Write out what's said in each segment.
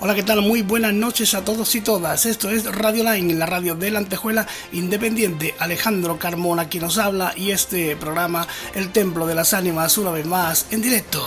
Hola, ¿qué tal? Muy buenas noches a todos y todas. Esto es Radio Line, la radio de la Antejuela Independiente. Alejandro Carmona quien nos habla y este programa, El Templo de las Ánimas, una vez más en directo.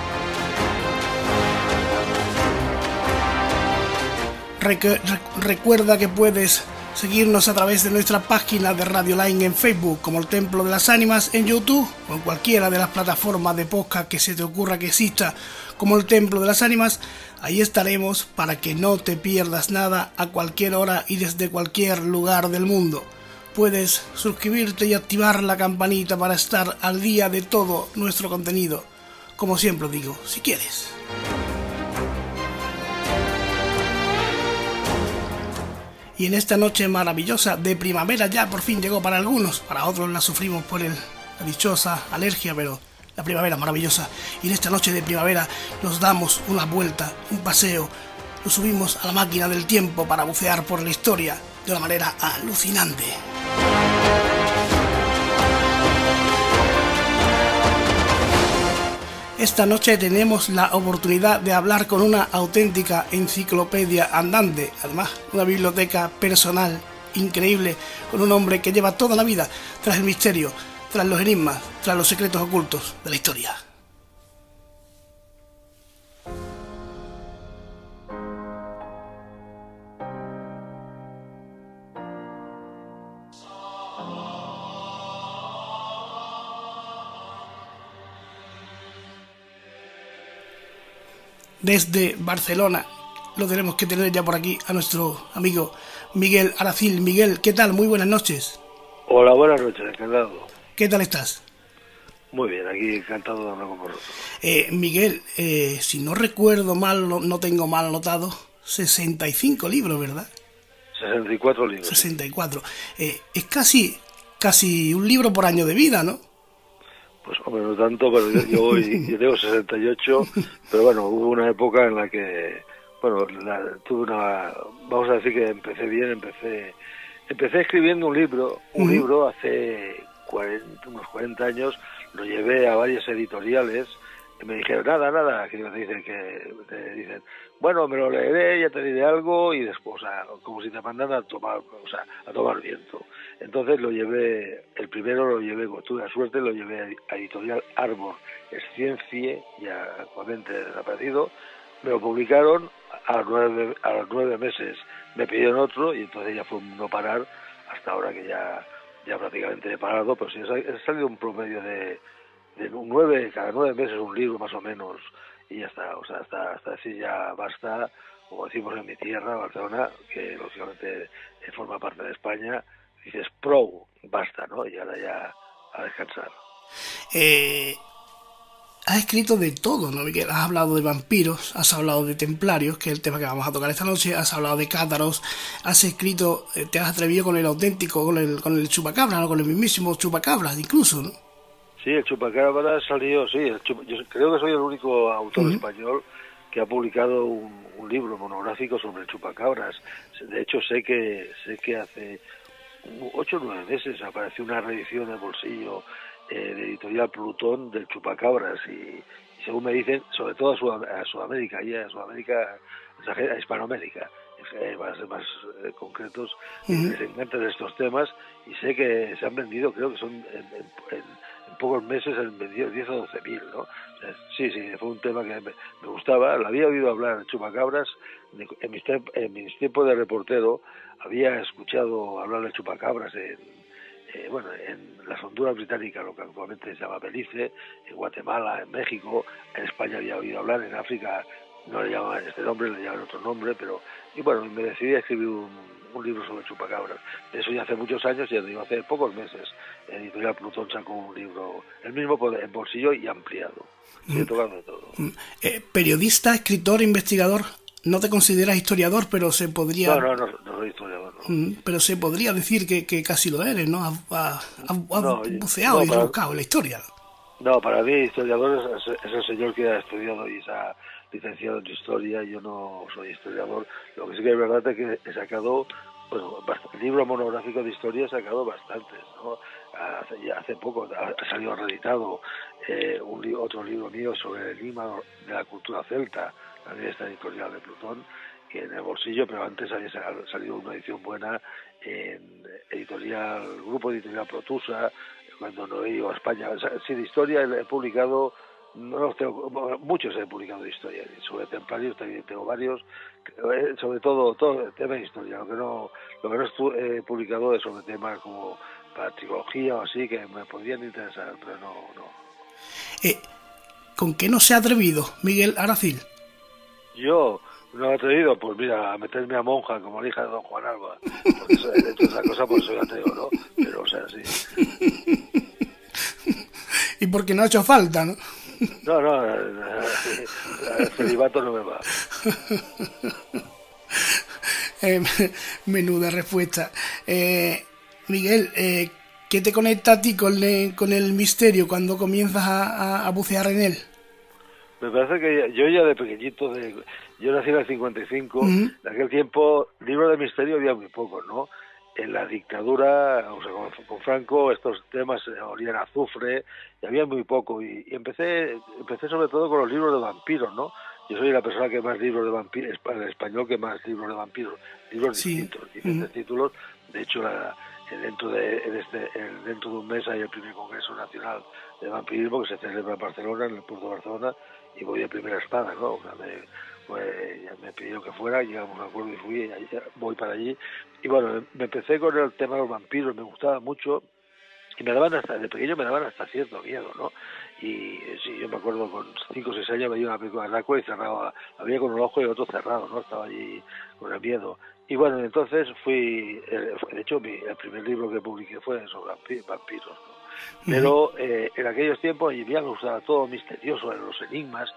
Recuerda que puedes seguirnos a través de nuestra página de Radio Line en Facebook, como El Templo de las Ánimas, en YouTube o en cualquiera de las plataformas de podcast que se te ocurra que exista, como El Templo de las Ánimas. Ahí estaremos para que no te pierdas nada a cualquier hora y desde cualquier lugar del mundo. Puedes suscribirte y activar la campanita para estar al día de todo nuestro contenido, como siempre digo, si quieres. Y en esta noche maravillosa de primavera, ya por fin llegó para algunos, para otros la sufrimos por la dichosa alergia, pero la primavera maravillosa. Y en esta noche de primavera nos damos una vuelta, un paseo, nos subimos a la máquina del tiempo para bucear por la historia de una manera alucinante. Esta noche tenemos la oportunidad de hablar con una auténtica enciclopedia andante, además una biblioteca personal increíble, con un hombre que lleva toda la vida tras el misterio, tras los enigmas, tras los secretos ocultos de la historia. Desde Barcelona lo tenemos que tener ya por aquí a nuestro amigo Miguel Aracil. Miguel, ¿qué tal? Muy buenas noches. Hola, buenas noches, encantado. ¿Qué tal estás? Muy bien, aquí encantado de hablar con vosotros. Miguel, si no recuerdo mal, no tengo mal anotado, 65 libros, ¿verdad? 64 libros. 64. Es casi un libro por año de vida, ¿no? Pues hombre, no tanto, pero yo tengo 68, pero bueno, hubo una época en la que, bueno, vamos a decir que empecé bien, empecé escribiendo un libro hace unos 40 años, lo llevé a varias editoriales y me dijeron, nada, que te dicen, bueno, me lo leeré, ya te diré algo, y después, o sea, como si te mandaran a tomar viento. Entonces el primero lo llevé, tuve la suerte, lo llevé a Editorial Arbor Sciencie, ya actualmente desaparecido, me lo publicaron, a los 9 meses me pidieron otro, y entonces ya fue un no parar, hasta ahora que ya prácticamente he parado, pero sí he salido un promedio de cada 9 meses un libro más o menos, y ya está, o sea, hasta decir ya basta, como decimos en mi tierra, Barcelona, que lógicamente forma parte de España, dices basta, ¿no? Y ahora ya a descansar. Has escrito de todo, ¿no, Miguel? Has hablado de vampiros, has hablado de templarios, que es el tema que vamos a tocar esta noche, has hablado de cátaros, has escrito, te has atrevido con el auténtico, con el chupacabra, ¿no? Con el mismísimo chupacabra, incluso, ¿no? Sí, el chupacabra salió, sí, yo creo que soy el único autor español que ha publicado un libro monográfico sobre el chupacabras. De hecho, sé que hace 8 o 9 meses apareció una reedición de bolsillo de Editorial Plutón del chupacabras, y según me dicen, sobre todo a Sudamérica, a Hispanoamérica, más concretos, les encantan estos temas, y sé que se han vendido, creo que son en pocos meses se han vendido 10 o 12.000, ¿no? O sea, sí, fue un tema que me gustaba, lo había oído hablar de chupacabras, en mis tiempos de reportero había escuchado hablar de chupacabras en las Honduras británicas, lo que actualmente se llama Belice, en Guatemala, en México, en España había oído hablar, en África no le llamaban este nombre, le llamaban otro nombre, y bueno, me decidí a escribir un libro sobre chupacabras. Eso ya hace muchos años, ya digo, hace pocos meses, Editorial Plutón sacó un libro, el mismo en bolsillo y ampliado. Estoy tocando de todo. Periodista, escritor, investigador, no te consideras historiador, pero se podría... No soy historiador, no. Pero se podría decir que casi lo eres, ¿no? Has buceado y rebuscado en la historia. No, para mí historiador es el señor que ha estudiado y se ha licenciado en historia. Yo no soy historiador. Lo que sí que es verdad es que he sacado, libro monográfico de historia he sacado bastantes, ¿no? Hace poco ha salido reeditado otro libro mío sobre el enigma de la cultura celta, también esta editorial de Plutón, en el bolsillo, pero antes había salido una edición buena en Grupo Editorial Protusa, cuando no he ido a España. O sea, sí, de historia he publicado, no los tengo, muchos he publicado de historia, sobre templarios también tengo varios, sobre todo el tema de historia. Lo que no he publicado es sobre temas como patriología o así, que me podrían interesar, pero no. ¿Con qué no se ha atrevido Miguel Aracil? Yo no he atrevido, pues mira, a meterme a monja como la hija de don Juan Alba, porque he hecho esa cosa, pues soy ateo, ¿no? Pero, o sea, sí. Y porque no ha hecho falta, ¿no? No, el celibato no me va. Menuda respuesta. Miguel, ¿qué te conecta a ti con el misterio cuando comienzas a bucear en él? Me parece que yo ya de pequeñito, yo nací en el 55, en aquel tiempo libros de misterio había muy pocos, ¿no? En la dictadura, o sea, con Franco, estos temas olían a azufre, y había muy poco, y empecé sobre todo con los libros de vampiros, ¿no? Yo soy la persona que más libros de vampiros, en español que más libros de vampiros, libros distintos, diferentes títulos. De hecho, dentro de un mes hay el primer Congreso Nacional de Vampirismo que se celebra en Barcelona, en el puerto de Barcelona, y voy de primera espada, ¿no? O sea, ya me pidieron que fuera, llegamos a un acuerdo y fui, y voy para allí. Y bueno, me empecé con el tema de los vampiros, me gustaba mucho, y de pequeño me daban hasta cierto miedo, ¿no? Y sí, yo me acuerdo con 5 o 6 años veía una película de Drácula y cerraba, había con un ojo y otro cerrado, ¿no? Estaba allí con el miedo. Y bueno, entonces de hecho el primer libro que publiqué fue sobre vampiros, ¿no? Pero en aquellos tiempos y me gustaba todo misterioso, los enigmas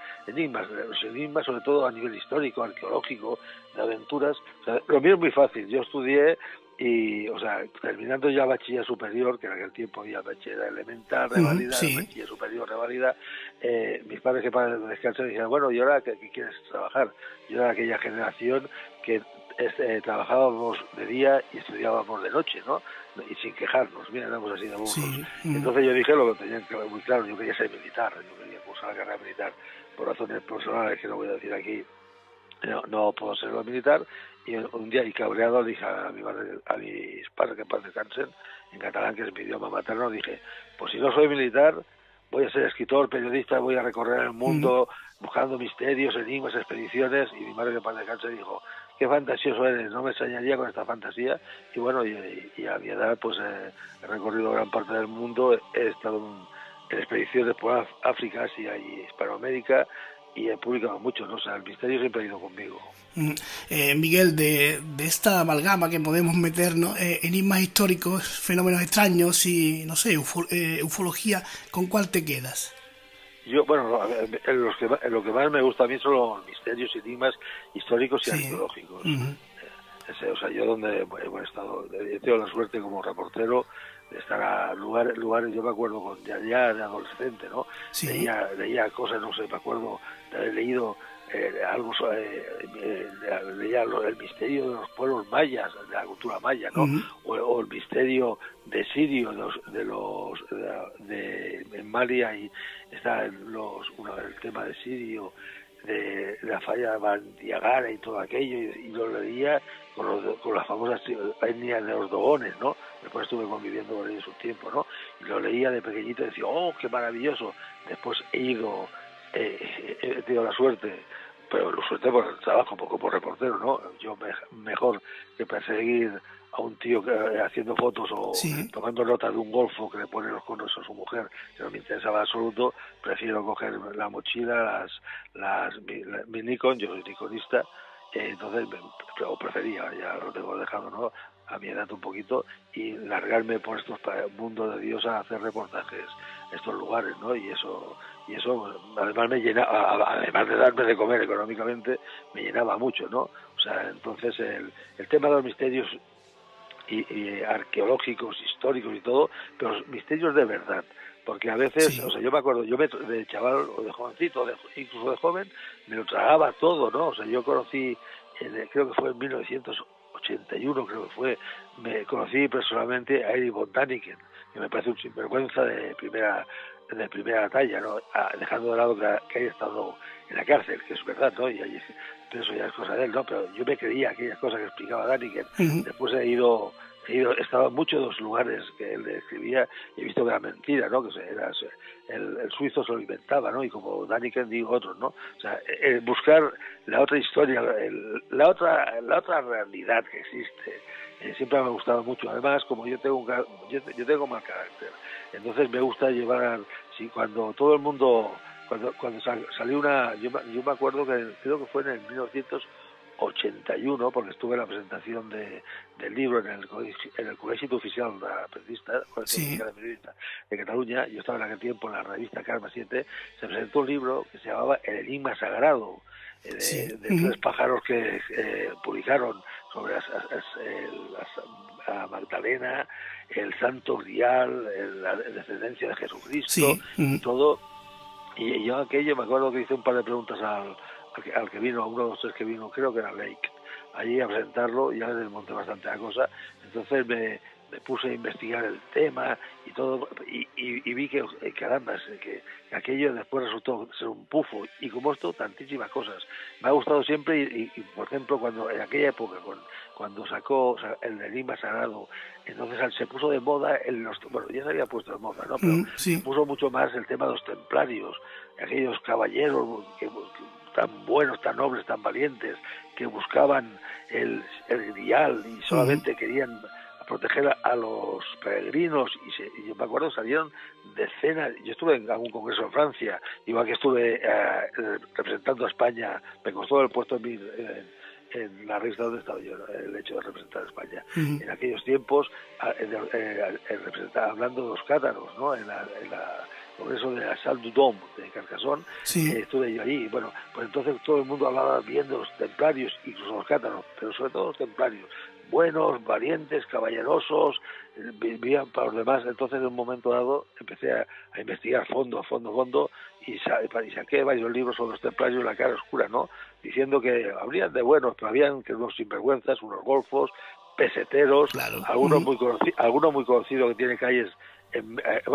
sobre todo a nivel histórico, arqueológico, de aventuras. O sea, lo mío es muy fácil, yo estudié y, o sea, terminando ya bachiller superior, que en aquel tiempo había bachiller elemental, revalida, bachiller superior, revalida, mis padres que para descansar dijeron, bueno, ¿y ahora qué quieres trabajar? Yo era aquella generación que trabajábamos de día y estudiábamos de noche, ¿no? Y sin quejarnos, mira, éramos así de burros. Sí. Entonces yo dije lo que tenía muy claro, yo quería ser militar, yo quería cursar la carrera militar por razones personales que no voy a decir aquí, no puedo ser militar, y un día, y cabreado, dije a mis padres que en paz descansen, en catalán, que es mi idioma materno, dije, pues si no soy militar, voy a ser escritor, periodista, voy a recorrer el mundo buscando misterios, enigmas, expediciones, y mi madre que en paz descanse dijo, qué fantasioso eres, no me extrañaría con esta fantasía. Y bueno, y a mi edad pues he recorrido gran parte del mundo, he estado en expediciones por África, Asia y Hispanoamérica, y he publicado mucho, ¿no? O sea, el misterio siempre ha ido conmigo. Miguel, de esta amalgama que podemos meter, ¿no? Enigmas históricos, fenómenos extraños y, no sé, ufología, ¿con cuál te quedas? Yo, bueno, lo que más me gusta a mí son los misterios y enigmas históricos y arqueológicos. O sea, yo donde he estado, he tenido la suerte como reportero de estar a lugares, yo me acuerdo ya de adolescente, ¿no? Leía cosas, no sé, me acuerdo de haber leído algo leía el misterio de los pueblos mayas, de la cultura maya, ¿no? O el misterio de Sirio, en Malia, y está el tema de Sirio, de la falla de Bandiagara y todo aquello, y lo leía con las famosas etnias de los dogones, ¿no? Después estuve conviviendo con ellos un tiempo, ¿no? Y lo leía de pequeñito y decía, ¡oh, qué maravilloso! Después he tenido la suerte, pero lo suerte por el trabajo, poco por reportero, ¿no? Yo mejor que perseguir a un tío haciendo fotos o tomando nota de un golfo que le pone los conos a su mujer, que no me interesaba en absoluto, prefiero coger la mochila, mi Nikon, yo soy nikonista, entonces prefería, ya lo tengo dejado, ¿no?, a mi edad un poquito, y largarme por estos mundos de Dios a hacer reportajes estos lugares, ¿no? Y eso además me llenaba, además de darme de comer económicamente, me llenaba mucho, ¿no? O sea, entonces el tema de los misterios y arqueológicos, históricos y todo, pero los misterios de verdad, porque a veces, o sea, yo me acuerdo, de chaval o de jovencito, incluso de joven, me lo tragaba todo, ¿no? O sea, yo conocí, creo que fue en 1981, me conocí personalmente a Erich von Däniken, que me parece un sinvergüenza de primera de primera talla, ¿no? Dejando de lado que haya estado en la cárcel, que es verdad, ¿no? Y allí, pero eso ya es cosa de él, ¿no? Pero yo me creía aquellas cosas que explicaba Däniken. Después he estado en muchos de los lugares que él describía y he visto que era mentira, ¿no? Que el suizo se lo inventaba, ¿no? Y como Däniken digo otros, ¿no? O sea, buscar la otra historia, la otra realidad que existe. Siempre me ha gustado mucho. Además, como yo tengo mal carácter, entonces me gusta llevar, cuando todo el mundo, cuando salió yo me acuerdo que creo que fue en el 1981, porque estuve en la presentación del libro en el Colegio Oficial de Periodista, de Cataluña. Yo estaba en aquel tiempo en la revista Carme 7, se presentó un libro que se llamaba El Enigma Sagrado, de tres pájaros que publicaron sobre a Magdalena, el Santo Grial, la descendencia de Jesucristo, y todo. Y yo aquello me acuerdo que hice un par de preguntas al que vino, a uno de los tres que vino, creo que era Lake, allí a presentarlo, y ya le desmonté bastante la cosa. Entonces me puse a investigar el tema y todo, y vi que caramba, que aquello después resultó ser un pufo, y como esto, tantísimas cosas. Me ha gustado siempre, y por ejemplo, cuando en aquella época, cuando sacó el Enigma Sagrado, entonces se puso de moda, bueno, ya se había puesto de moda, ¿no? Pero se puso mucho más el tema de los templarios, aquellos caballeros que tan buenos, tan nobles, tan valientes, que buscaban el grial y solamente querían proteger a los peregrinos, y yo me acuerdo, salieron decenas. Yo estuve en algún congreso en Francia, igual que estuve representando a España, me costó el puesto en la revista donde estaba yo, el hecho de representar a España. En aquellos tiempos, hablando de los cátaros, ¿no? En la congreso de la Salle du Dôme de Carcassonne, estuve yo allí. Bueno, pues entonces todo el mundo hablaba bien de los templarios, incluso los cátaros, pero sobre todo los templarios, buenos, valientes, caballerosos, vivían para los demás. Entonces, en un momento dado, empecé a investigar fondo, y saqué varios libros sobre los templarios de la cara oscura, ¿no? Diciendo que habrían de buenos, pero habían que unos sinvergüenzas, unos golfos, peseteros, algunos muy conocidos que tienen calles en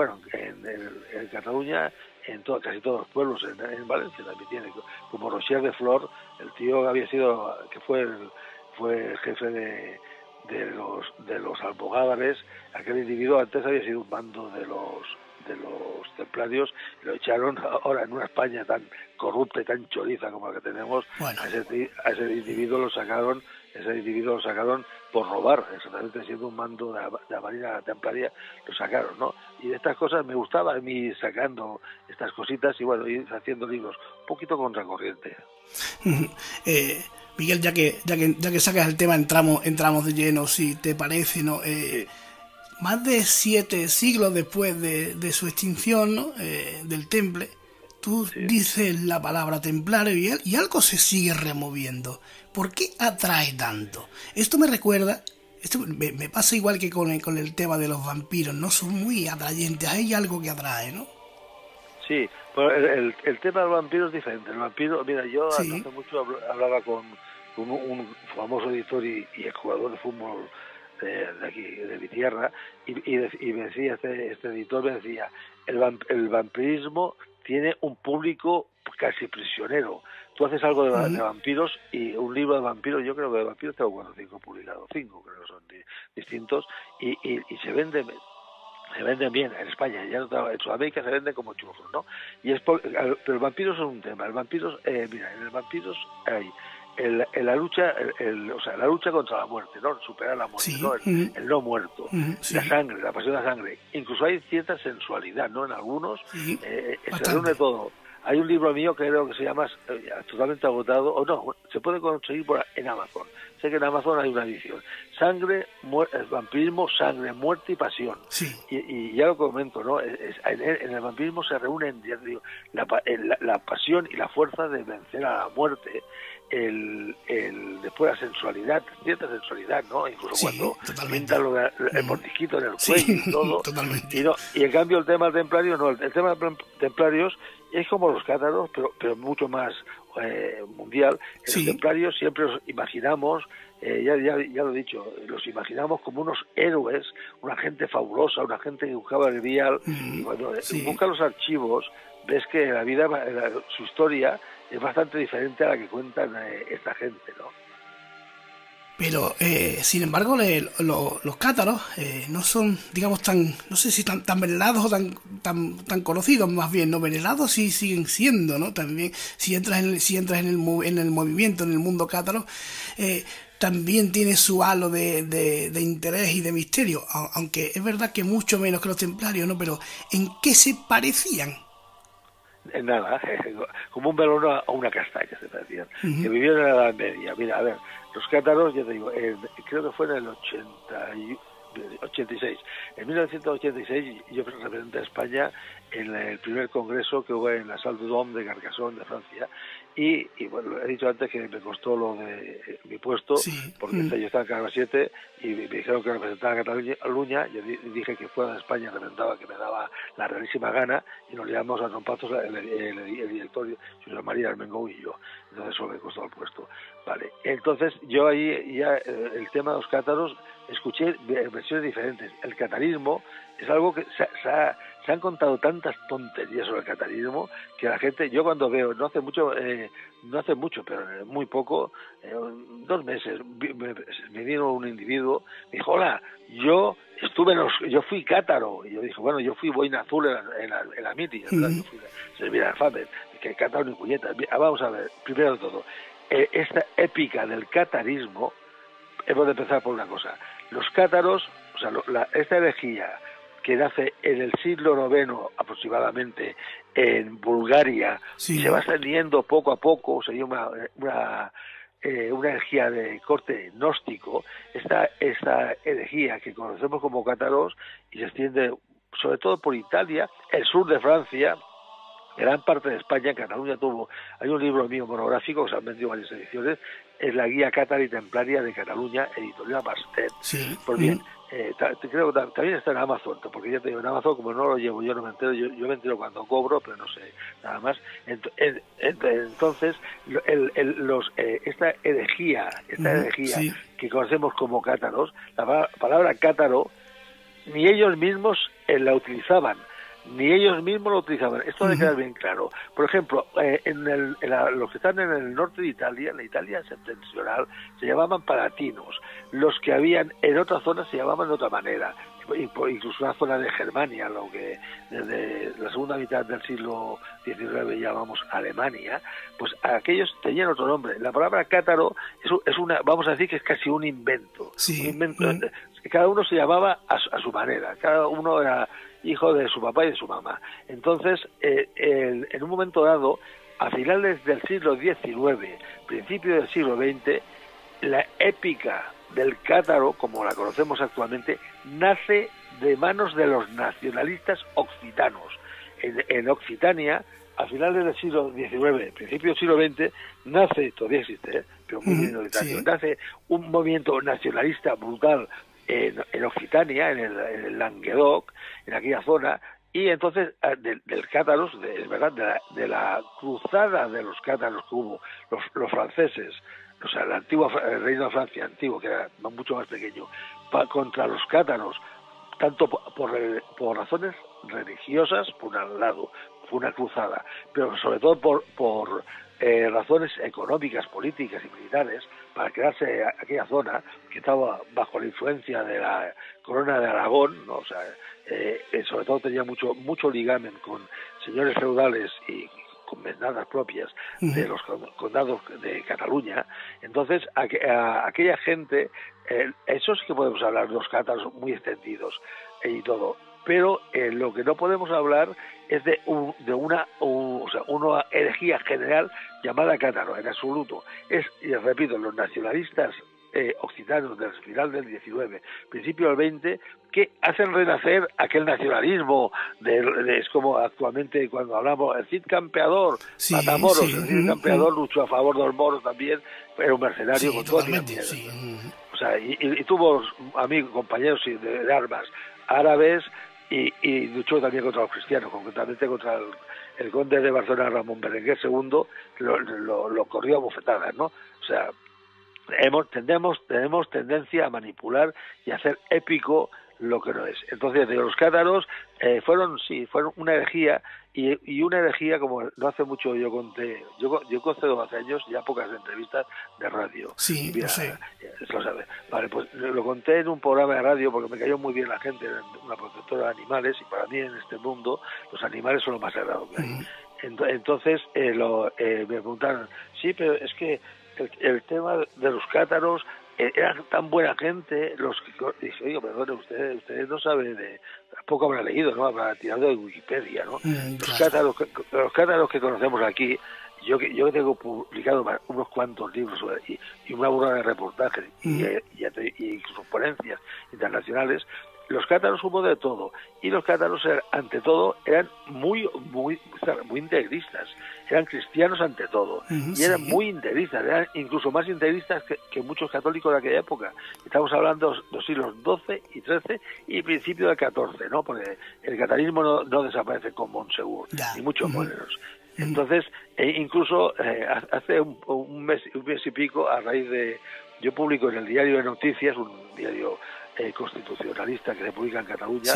Cataluña, casi todos los pueblos, en Valencia también tiene, como Rocher de Flor, el tío que fue jefe de los almogávares. Aquel individuo antes había sido un mando de los templarios, y lo echaron. Ahora, en una España tan corrupta y tan choriza como la que tenemos, a ese individuo lo sacaron por robar, exactamente, siendo un mando de la Marina Templaria, lo sacaron, ¿no? Y de estas cosas me gustaba a mí sacando estas cositas, y bueno, ir haciendo libros un poquito contracorriente. Miguel, ya que sacas el tema, entramos de lleno, si te parece, ¿no? Más de 7 siglos después de su extinción, ¿no? Del temple, tú dices la palabra templario y algo se sigue removiendo. ¿Por qué atrae tanto? Esto me recuerda, me pasa igual que con el tema de los vampiros, ¿no? Son muy atrayentes, hay algo que atrae, ¿no? Sí, pero el tema del vampiro es diferente. El vampiro, mira, yo hace mucho hablaba con un famoso editor y jugador de fútbol de aquí, de mi tierra, y me decía, este editor me decía, el vampirismo tiene un público casi prisionero. Tú haces algo de vampiros, y un libro de vampiros, yo creo que de vampiros tengo 4 o 5 publicados, 5 creo que son distintos, y se venden bien en España, ya en Sudamérica se venden como churros, ¿no? Pero el vampiro es un tema. El vampiro, mira, en el vampiros hay la lucha contra la muerte, ¿no? Superar la muerte, ¿no? El no muerto, la sangre, la pasión de la sangre. Incluso hay cierta sensualidad, ¿no? En algunos se reúne todo. Hay un libro mío que creo que se llama, totalmente agotado, o no, se puede conseguir en Amazon. Sé que en Amazon hay una edición. Vampirismo, sangre, muerte y pasión. Y ya lo comento, ¿no? En el vampirismo se reúnen, ya te digo, la pasión y la fuerza de vencer a la muerte, después la sensualidad, cierta sensualidad, ¿no? Incluso cuando pintan el mordisquito en el cuello y todo. Y en cambio el tema del templario, no. El tema de templarios es como los cátaros, pero mucho más mundial, en Sí. los templarios siempre los imaginamos, ya lo he dicho, los imaginamos como unos héroes, una gente fabulosa, una gente que buscaba el Grial, y cuando Sí. buscas los archivos, ves que la vida, su historia es bastante diferente a la que cuentan esta gente, ¿no? Pero, sin embargo, los cátaros no son, digamos, no sé si tan venerados o tan conocidos, más bien, no venerados sí siguen siendo, ¿no? También, si entras en el movimiento, en el mundo cátaro, también tiene su halo de interés y de misterio, aunque es verdad que mucho menos que los templarios, ¿no? Pero, ¿en qué se parecían? En nada, como un melón a una castaña se parecían, que vivieron en la Edad Media. Mira, a ver, los cátaros, ya te digo, creo que fue en el 86. En 1986 yo representé a España en el primer congreso que hubo en la Salle d'Homme de Carcassonne, de Francia, y bueno, he dicho antes que me costó lo de mi puesto, Sí. porque yo estaba en Canal 7 y me dijeron que representaba a Cataluña, yo dije que fuera de España representaba, que me daba la realísima gana, y nos llevamos a trompazos el director José María Armengou y yo. Entonces eso me costó el puesto. Vale, entonces yo ahí ya el tema de los cátaros escuché versiones diferentes. El catarismo es algo que se han contado tantas tonterías sobre el catarismo que la gente, yo cuando veo, no hace mucho, pero muy poco, 2 meses, me vino un individuo, me dijo, hola, yo fui cátaro, y yo dije, bueno, yo fui boina azul en la MITI, ¿verdad? Yo fui servir al FAMED, que cátaro ni puñetas. Vamos a ver, primero de todo, esta épica del catarismo, hemos de empezar por una cosa. Los cátaros, o sea, esta herejía que nace en el siglo IX aproximadamente en Bulgaria, Sí. y se va extendiendo poco a poco, sería una herejía de corte gnóstico, esta herejía que conocemos como cátaros, y se extiende sobre todo por Italia, el sur de Francia, gran parte de España. Cataluña hay un libro mío monográfico que se han vendido varias ediciones, es la guía cátara y templaria de Cataluña, editorial Bastet. Sí. Pues bien, creo que también está en Amazon, porque ya te digo, en Amazon, como no lo llevo, yo no me entero, yo me entero cuando cobro, pero no sé nada más. Entonces, esta herejía Sí. que conocemos como cátaros, la palabra cátaro, ni ellos mismos la utilizaban. Esto debe quedar bien claro. Por ejemplo, los que están en el norte de Italia, en la Italia septentrional, se llamaban palatinos. Los que habían en otras zonas se llamaban de otra manera. Incluso una zona de Germania, lo que desde la segunda mitad del siglo XIX llamamos Alemania, pues aquellos tenían otro nombre. La palabra cátaro vamos a decir que es casi un invento. Sí. Un invento. Cada uno se llamaba a su manera. Cada uno era hijo de su papá y de su mamá. Entonces, en un momento dado, a finales del siglo XIX, principio del siglo XX, la épica del cátaro, como la conocemos actualmente, nace de manos de los nacionalistas occitanos. En Occitania, a finales del siglo XIX, principio del siglo XX, todavía existe, pero muy minoritario, Sí. nace un movimiento nacionalista brutal en Occitania, en el Languedoc, en aquella zona, y entonces del cátaros, es verdad, de la cruzada de los cátaros que hubo, los franceses, o sea, el antiguo reino de Francia, antiguo, que era mucho más pequeño, contra los cátaros, tanto por razones religiosas, por un lado, fue una cruzada, pero sobre todo por razones económicas, políticas y militares, para quedarse aquella zona que estaba bajo la influencia de la corona de Aragón, ¿no? O sea, sobre todo tenía mucho ligamen con señores feudales y con mendadas propias de los condados de Cataluña. Entonces, aquella gente, eso sí que podemos hablar, los cátaros muy extendidos y todo, pero lo que no podemos hablar es de una herejía general llamada cátaro, en absoluto. Y repito, los nacionalistas occitanos del final del XIX, principio del XX, que hacen renacer aquel nacionalismo, es como actualmente cuando hablamos, el Cid Campeador, Sí, Matamoros, sí. el Cid Campeador luchó a favor de los moros también, era un mercenario Sí, con todo totalmente, sí. O sea, y tuvo amigos, compañeros de armas árabes, y luchó también contra los cristianos, concretamente contra el conde de Barcelona, Ramón Berenguer II, lo corrió a bofetadas, ¿no? O sea, tenemos tendencia a manipular y a hacer épico lo que no es. Entonces, de los cátaros fueron una herejía, y una herejía como no hace mucho yo concedo hace años ya pocas entrevistas de radio. Sí, mira, lo sé. Lo sabe. Vale, pues lo conté en un programa de radio porque me cayó muy bien la gente, una protectora de animales, y para mí en este mundo los animales son lo más sagrado que hay. Entonces me preguntaron, sí, pero es que el tema de los cátaros eran tan buena gente, dije, oye, perdone, usted no sabe poco habrá leído, ¿no? Habrá tirado de Wikipedia, ¿no? Los cátaros que conocemos aquí, yo tengo publicado unos cuantos libros y una burra de reportajes y sus ponencias internacionales. Los cátaros hubo de todo, y los cátaros ante todo eran muy integristas, eran cristianos ante todo, y eran muy integristas, eran incluso más integristas que muchos católicos de aquella época. Estamos hablando de los siglos XII y XIII y principio del XIV, ¿no? Porque el catarismo no desaparece con Montsegur, ni mucho menos. Entonces, incluso hace un mes y pico, a raíz de... Yo publico en el Diario de Noticias, un diario constitucionalista que se publica en Cataluña,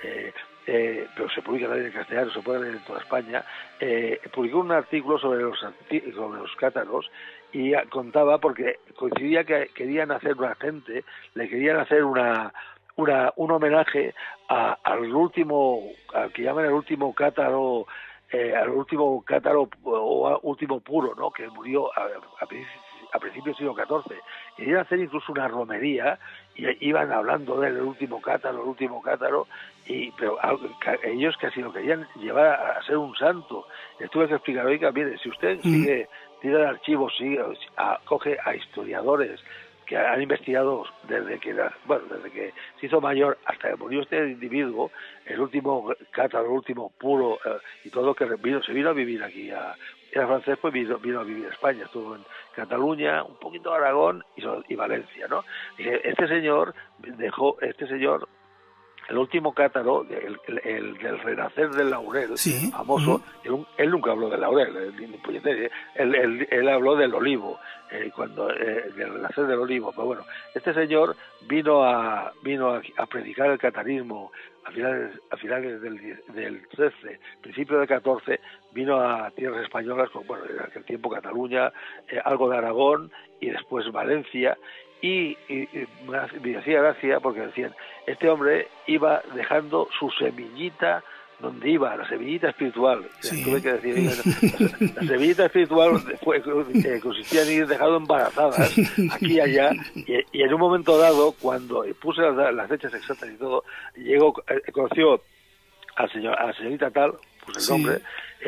pero se publica también en castellano, se puede leer en toda España. Publicó un artículo sobre los cátaros, y contaba, porque coincidía que querían hacer le querían hacer un homenaje al que llaman el último cátaro, al último cátaro o último puro, ¿no? Que murió a principios del siglo XIV. Querían hacer incluso una romería, y iban hablando del último cátaro, pero ellos casi lo querían llevar a ser un santo. Les tuve que explicar, oiga, mire, si usted tira de archivos, coge a historiadores que han investigado desde que se hizo mayor hasta que murió este individuo, el último cátaro, el último puro, y todo, que se vino a vivir aquí era francés, pues vino a vivir a España, estuvo en Cataluña, un poquito de Aragón y Valencia, ¿no? Dije, este señor, el último cátaro, el del renacer del laurel, famoso, él nunca habló del laurel, él habló del olivo, del renacer del olivo. Pero bueno, este señor vino a predicar el catarismo a finales del 13, principio del 14, vino a tierras españolas, en aquel tiempo Cataluña, algo de Aragón y después Valencia, y me hacía gracia porque decían, este hombre iba dejando su semillita donde iba, la semillita espiritual. Tuve que decir, la semillita espiritual consistía en ir dejando embarazadas aquí y allá, y en un momento dado, cuando puse las fechas exactas y todo, conoció a la señorita tal, puse el nombre,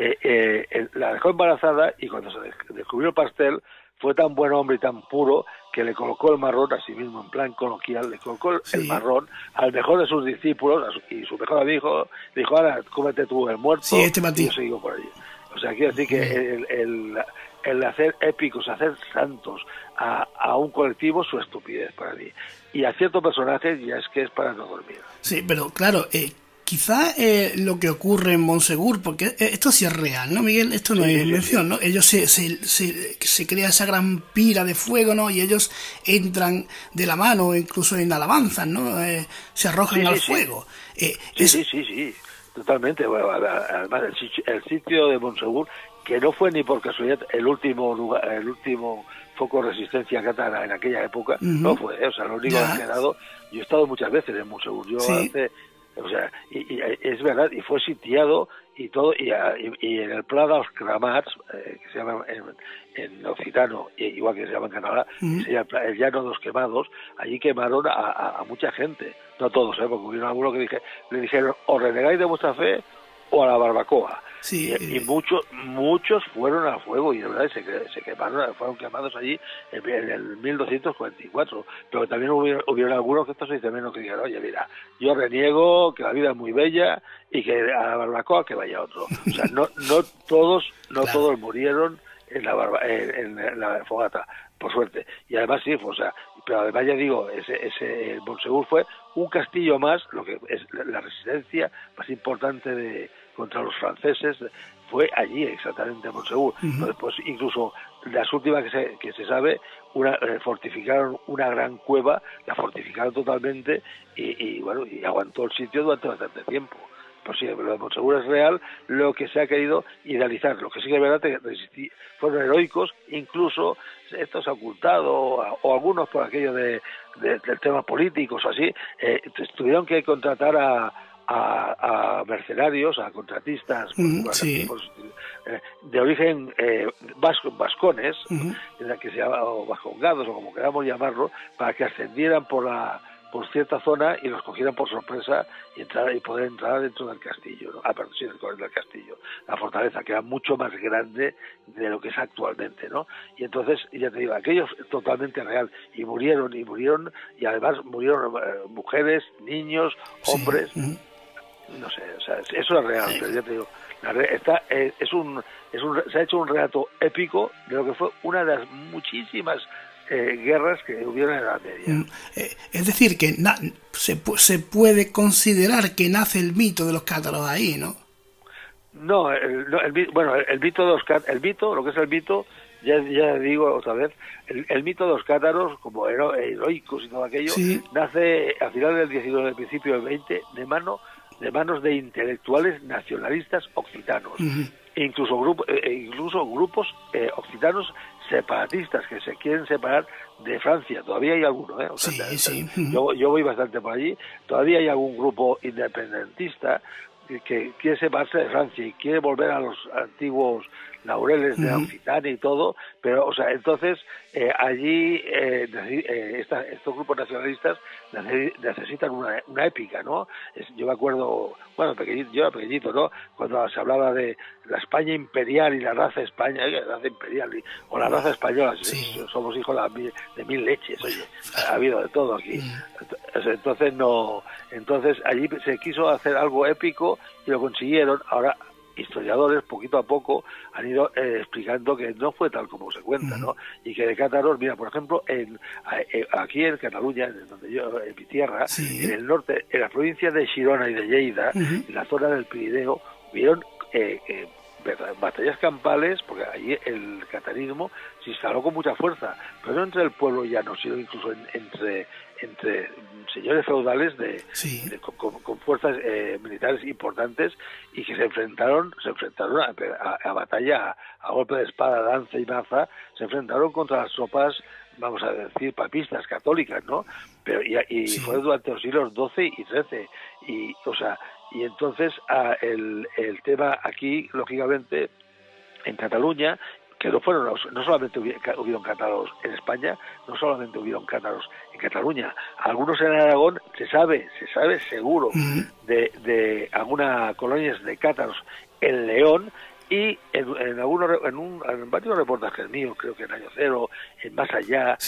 la dejó embarazada, y cuando se descubrió el pastel, fue tan buen hombre y tan puro que le colocó el marrón, así mismo en plan coloquial, le colocó el marrón al mejor de sus discípulos, y su mejor amigo le dijo, ahora cómete tú el muerto, y yo sigo por allí. O sea, quiero decir que el hacer épicos, hacer santos a un colectivo, su estupidez para mí. Y a ciertos personajes ya es que es para no dormir. Sí, pero claro, quizá lo que ocurre en Montsegur, porque esto sí es real, ¿no, Miguel? Esto no es invención, ¿no? Ellos se crea esa gran pira de fuego, ¿no? Y ellos entran de la mano, incluso en alabanzas, ¿no? Se arrojan al fuego. Sí, totalmente. Bueno, además, el sitio de Montsegur, que no fue ni por casualidad el último foco de resistencia cátara en aquella época, no fue, o sea, lo único que ha quedado. Yo he estado muchas veces en Montsegur, o sea, y es verdad, y fue sitiado y todo, y en el Pla dels Cremats, que se llama en occitano, igual que se llama en Canadá, sería el Llano de los Quemados, allí quemaron a mucha gente, no todos, porque hubo algunos que le dijeron, o renegáis de vuestra fe o a la barbacoa. Sí, y muchos fueron al fuego, y de verdad se quemaron, fueron quemados allí en el 1244, pero también hubieron algunos que estos menos que dijeron, oye, mira, yo reniego, que la vida es muy bella, y que a la barbacoa que vaya otro. O sea, no todos murieron en la fogata, por suerte. Y además sí, o sea, pero además ya digo, ese Montsegur fue un castillo más, lo que es la resistencia más importante contra los franceses fue allí exactamente, Montsegur. Después incluso las últimas que se sabe, fortificaron una gran cueva, la fortificaron totalmente y aguantó el sitio durante bastante tiempo. Pues sí, lo de Montsegur es real, lo que se ha querido idealizar, lo que sí que es verdad que fueron heroicos, incluso esto se ha ocultado, o algunos por aquello del tema políticos o así, tuvieron que contratar a mercenarios, a contratistas, de origen vascones, que se llama, o vascongados, o como queramos llamarlo, para que ascendieran por cierta zona y los cogieran por sorpresa y poder entrar dentro del castillo, ¿no? Del castillo, la fortaleza, que era mucho más grande de lo que es actualmente, ¿no? Y entonces, ya te digo, aquello es totalmente real, y murieron, y además murieron mujeres, niños, hombres, no sé, o sea, eso es real, pero ya te digo, se ha hecho un relato épico de lo que fue una de las muchísimas guerras que hubieron en la Edad Media. Es decir, que se puede considerar que nace el mito de los cátaros ahí, ¿no? No, el mito lo que es el mito, ya digo otra vez, el mito de los cátaros, como heroicos y todo aquello, nace a finales del 19, principio del 20, de manos de intelectuales nacionalistas occitanos, incluso grupos occitanos separatistas que se quieren separar de Francia. Todavía hay alguno, ¿eh? O sea, yo voy bastante por allí. Todavía hay algún grupo independentista que quiere separarse de Francia y quiere volver a los antiguos laureles de Occitania y todo, pero, o sea, entonces allí estos grupos nacionalistas necesitan una épica, ¿no? Yo me acuerdo, yo era pequeñito, ¿no? Cuando se hablaba de la España imperial y la raza imperial o la raza española, somos hijos de mil leches, oye, ha habido de todo aquí. Entonces allí se quiso hacer algo épico y lo consiguieron. Ahora historiadores poquito a poco han ido explicando que no fue tal como se cuenta, ¿no? Y que de cátaros, mira, por ejemplo, aquí en Cataluña, en mi tierra, en el norte, en las provincias de Girona y de Lleida, en la zona del Pirineo, hubieron batallas campales, porque allí el catarismo se instaló con mucha fuerza, pero no entre el pueblo llano, sino incluso entre señores feudales con fuerzas militares importantes, y que se enfrentaron a batalla, a golpe de espada, lanza y maza, se enfrentaron contra las tropas, vamos a decir, papistas, católicas, ¿no? Pero fue durante los siglos XII y XIII, y entonces el tema aquí, lógicamente, en Cataluña, que no solamente hubieron cátaros en España, no solamente hubieron cátaros en Cataluña, algunos en Aragón, se sabe seguro de algunas colonias de cátaros en León, y en varios reportajes míos, creo que en Año Cero, en Más Allá,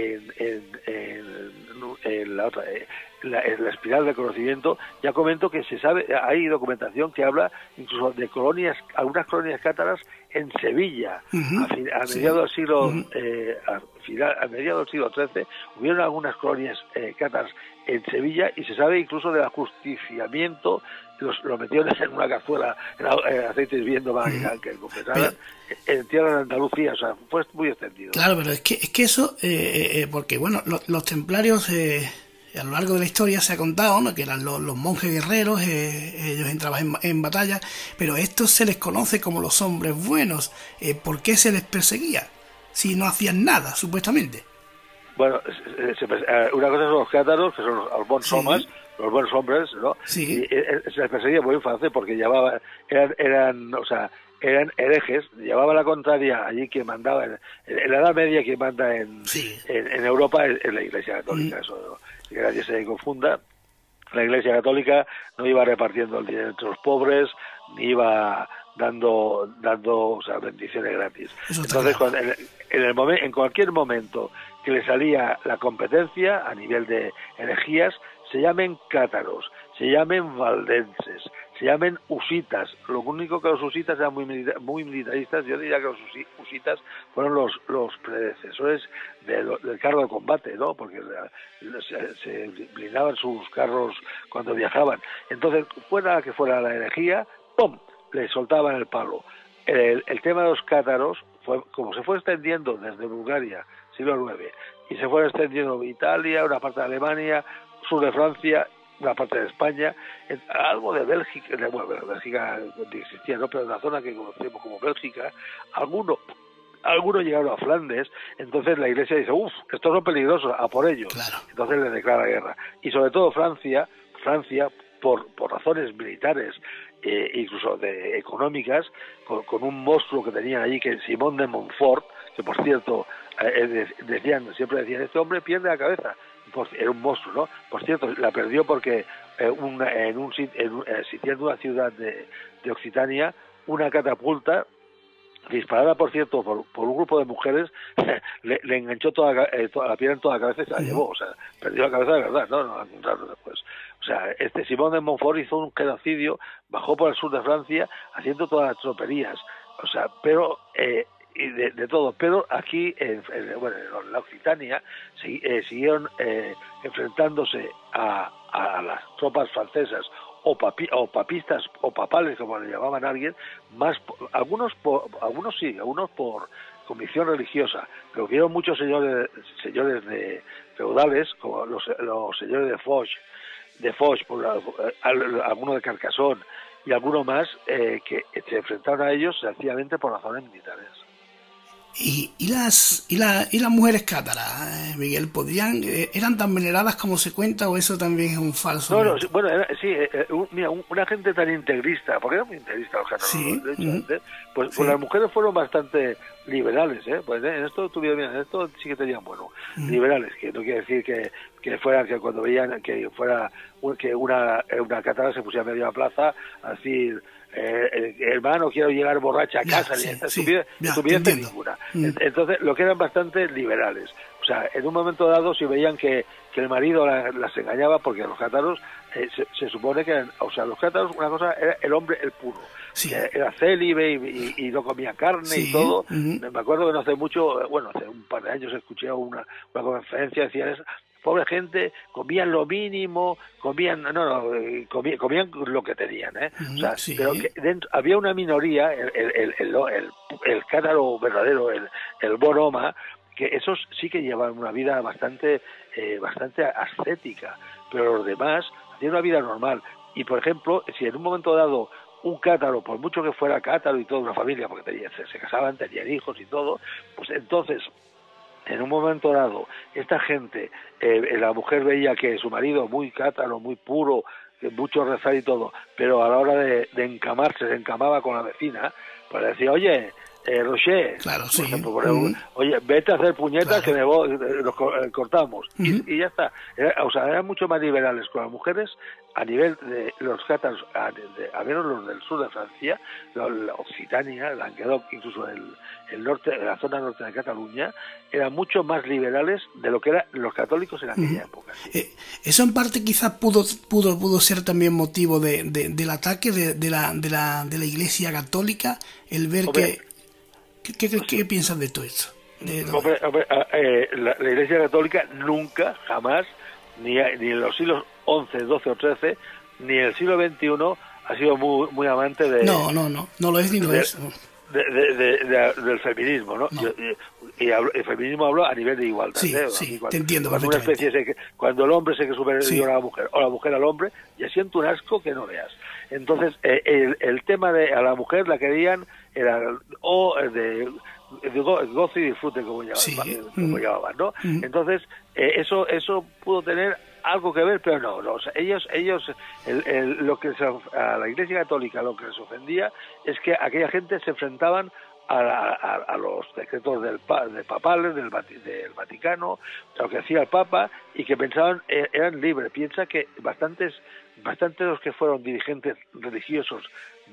en la espiral del conocimiento, ya comento que se sabe, hay documentación que habla incluso de algunas colonias cátaras en Sevilla, a mediados del siglo a mediados del siglo XIII, hubieron algunas colonias cátaras en Sevilla, y se sabe incluso del ajusticiamiento. Los metieron en una cazuela en aceite hirviendo para que completaran en tierra de Andalucía, o sea, fue muy extendido. Claro, pero es que eso, porque bueno, los templarios a lo largo de la historia se ha contado, ¿no?, que eran los monjes guerreros, ellos entraban en batalla, pero estos se les conoce como los hombres buenos. ¿Por qué se les perseguía si no hacían nada, supuestamente? Bueno, una cosa son los cátaros, que son los bons homes, los buenos hombres, ¿no? Sí. Y se les perseguía muy fácil porque eran herejes, llevaba la contraria allí. Quien mandaba en la Edad Media, quien manda en Europa es la Iglesia Católica, eso, que nadie se confunda. La Iglesia Católica no iba repartiendo el dinero entre los pobres, ni iba dando bendiciones gratis. Entonces, en cualquier momento que le salía la competencia a nivel de herejías, se llamen cátaros, se llamen valdenses, se llamen husitas. Lo único que los husitas eran muy militaristas. Yo diría que los husitas fueron los predecesores del carro de combate, ¿no? Porque se blindaban sus carros cuando viajaban. Entonces, fuera que fuera la herejía, ¡pum!, le soltaban el palo. El tema de los cátaros, como se fue extendiendo desde Bulgaria, siglo IX, y se fue extendiendo Italia, una parte de Alemania, sur de Francia, una parte de España, algo de Bélgica, Bélgica no existía, ¿no?, pero en la zona que conocemos como Bélgica, algunos llegaron a Flandes. Entonces la Iglesia dice, estos son peligrosos, a por ellos. Claro. Entonces le declara guerra. Y sobre todo Francia, por razones militares, incluso económicas, con un monstruo que tenían allí, que es Simón de Montfort, que por cierto, siempre decían, este hombre pierde la cabeza. Era un monstruo, ¿no? Por cierto, la perdió porque sitiando una ciudad de Occitania, una catapulta disparada, por cierto, por un grupo de mujeres, le enganchó toda la piedra en toda la cabeza y se la llevó. O sea, perdió la cabeza de verdad, ¿no? No la encontraron después. O sea, Simón de Montfort hizo un genocidio, bajó por el sur de Francia haciendo todas las troperías. O sea, pero y de todo, pero aquí en la Occitania siguieron enfrentándose a las tropas francesas o papistas o papales, como le llamaban a alguien, algunos por convicción religiosa, pero hubieron muchos señores de feudales, como los señores de Foch, algunos de Carcassonne y algunos más, que se enfrentaron a ellos sencillamente por razones militares. Y las mujeres cátaras, Miguel, eran tan veneradas como se cuenta, o eso también es un falso? No, bueno, mira, una gente tan integrista, porque eran muy integristas los cátaros, sí. De hecho, pues las mujeres fueron bastante liberales, pues en esto sí que tenían liberales, que no quiere decir que fueran, que cuando veían que fuera que una cátara se pusiera a media plaza a decir, hermano, quiero llegar borracha a casa, estupidez ninguna. Entonces, lo que eran bastante liberales. O sea, en un momento dado, si veían que el marido las engañaba, porque los cátaros se supone que eran, o sea, los cátaros, una cosa era el hombre, el puro, que era célibe y no comía carne y todo. Me acuerdo que no hace mucho, hace un par de años escuché una conferencia, decían eso. Pobre gente, comían lo mínimo, comían lo que tenían, o sea, pero que había una minoría, el cátaro verdadero, el bonoma, que esos sí que llevaban una vida bastante ascética, pero los demás hacían una vida normal. Y por ejemplo, si en un momento dado un cátaro, por mucho que fuera cátaro y toda una familia, porque se casaban, tenían hijos y todo, pues entonces, en un momento dado, esta gente, la mujer veía que su marido, muy cátaro, muy puro, mucho rezar y todo, pero a la hora de encamarse, se encamaba con la vecina, pues decía, oye, Rocher, claro, por ejemplo, oye, vete a hacer puñetas, que nos cortamos, y ya está. Eran mucho más liberales con las mujeres a nivel de los cátaros, a menos los del sur de Francia, la Occitania, Languedoc, incluso el norte, la zona norte de Cataluña, eran mucho más liberales de lo que eran los católicos en aquella época. Eso en parte quizás pudo ser también motivo del ataque de la Iglesia Católica, el ver ¿Qué piensas de todo esto? La Iglesia Católica nunca, jamás, ni en los siglos XI, XII o XIII, ni en el siglo XXI ha sido muy amante de... No lo es ni lo es. Del feminismo, ¿no? Y el feminismo hablo a nivel de igualdad. Te entiendo cuando una especie cuando el hombre se que superior a la mujer, o la mujer al hombre, ya siento un asco que no veas. Entonces, el tema de a la mujer la querían era de gozo y disfrute, como llamaban, ¿no? Entonces, eso pudo tener algo que ver, pero no, o sea, ellos lo que a la Iglesia Católica lo que les ofendía es que aquella gente se enfrentaban a los decretos del papales, del Vaticano, a lo que hacía el Papa, y que pensaban eran libres. Piensa que bastantes de los que fueron dirigentes religiosos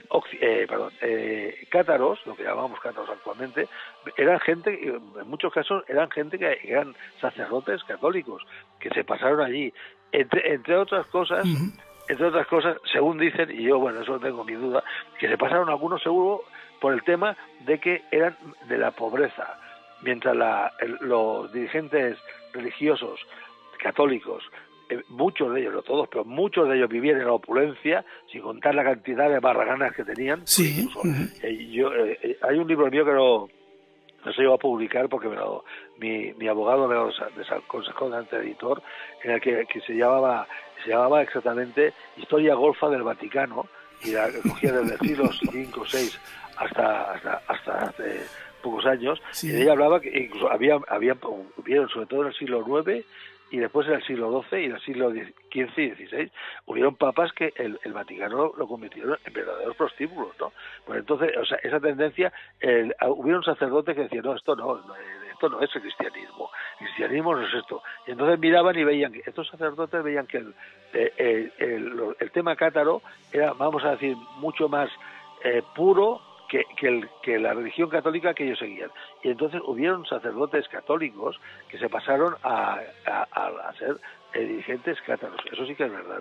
cátaros, lo que llamamos cátaros actualmente, eran gente, en muchos casos eran gente que eran sacerdotes católicos, que se pasaron allí, entre otras cosas, entre otras cosas, según dicen, y yo, bueno, eso tengo mi duda, que se pasaron algunos seguro por el tema de que eran de la pobreza, mientras los dirigentes religiosos católicos, muchos de ellos, no todos, pero muchos de ellos vivían en la opulencia, sin contar la cantidad de barraganas que tenían. Sí. Incluso, hay un libro mío que no se llegó a publicar porque mi abogado me lo desaconsejó delante del editor, en el que se llamaba exactamente Historia Golfa del Vaticano, y la cogía desde el siglo V o VI hasta hace pocos años. Sí. Y de ella hablaba que incluso hubieron, sobre todo en el siglo IX y después en el siglo XII y en el siglo XV y XVI, hubieron papas que el Vaticano lo convirtieron en verdaderos prostíbulos, ¿no? Pues entonces, o sea, esa tendencia, hubieron sacerdotes que decían, no, esto no es el cristianismo no es esto. Y entonces miraban y veían que estos sacerdotes veían que el tema cátaro era, vamos a decir, mucho más puro que la religión católica que ellos seguían. Y entonces hubieron sacerdotes católicos que se pasaron a ser dirigentes cátaros. Eso sí que es verdad.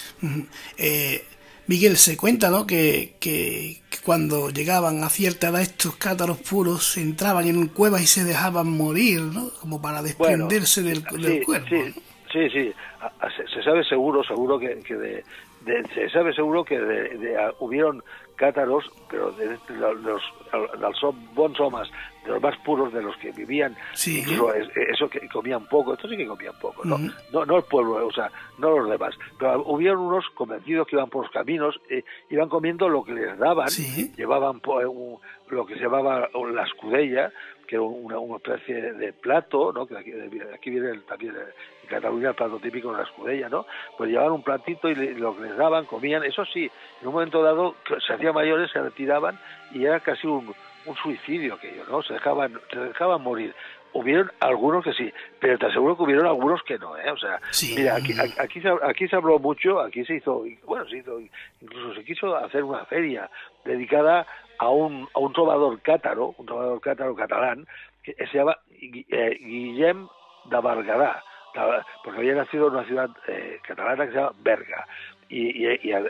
Miguel, se cuenta, ¿no?, que cuando llegaban a cierta edad estos cátaros puros entraban en cuevas y se dejaban morir, ¿no?, como para desprenderse del cuerpo. Sí. Se sabe seguro que se sabe seguro que hubieron cátaros, pero de los bons homes, de los más puros, de los que vivían, sí, incluso eso que comían poco, esto sí que comían poco, ¿no? Uh-huh. No el pueblo, o sea, no los demás, pero hubieron unos convencidos que iban por los caminos, iban comiendo lo que les daban, sí, llevaban lo que se llamaba la escudella, que era una especie de plato, ¿no?, que aquí viene también en Cataluña el plato típico de la escudella, ¿no? Pues llevaban un platito y lo que les daban, comían, eso sí, en un momento dado se hacían mayores, se retiraban y era casi un suicidio aquello, ¿no? Se dejaban morir. Hubieron algunos que sí, pero te aseguro que hubieron algunos que no, ¿eh? O sea, sí. Mira, aquí se habló mucho, aquí se hizo, incluso se quiso hacer una feria dedicada a un trovador cátaro, catalán, que se llama Guillem de Berguedà, porque había nacido en una ciudad catalana que se llama Berga, y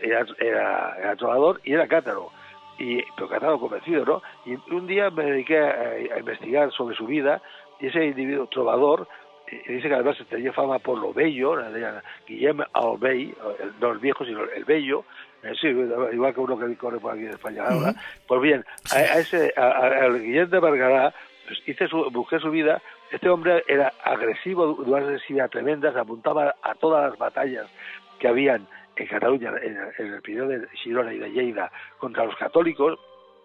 era trovador y era cátaro, pero cátaro convencido, ¿no? Y un día me dediqué a investigar sobre su vida, y ese individuo trovador dice que además tenía fama por lo bello, Guillem el Vell, no el viejo, sino el bello, sí, igual que uno que corre por aquí en España ahora. Pues bien, al Guillem de Berguedà, pues busqué su vida. Este hombre era agresivo, de una agresividad tremenda, se apuntaba a todas las batallas que habían en Cataluña, en el periodo de Girona y de Lleida, contra los católicos.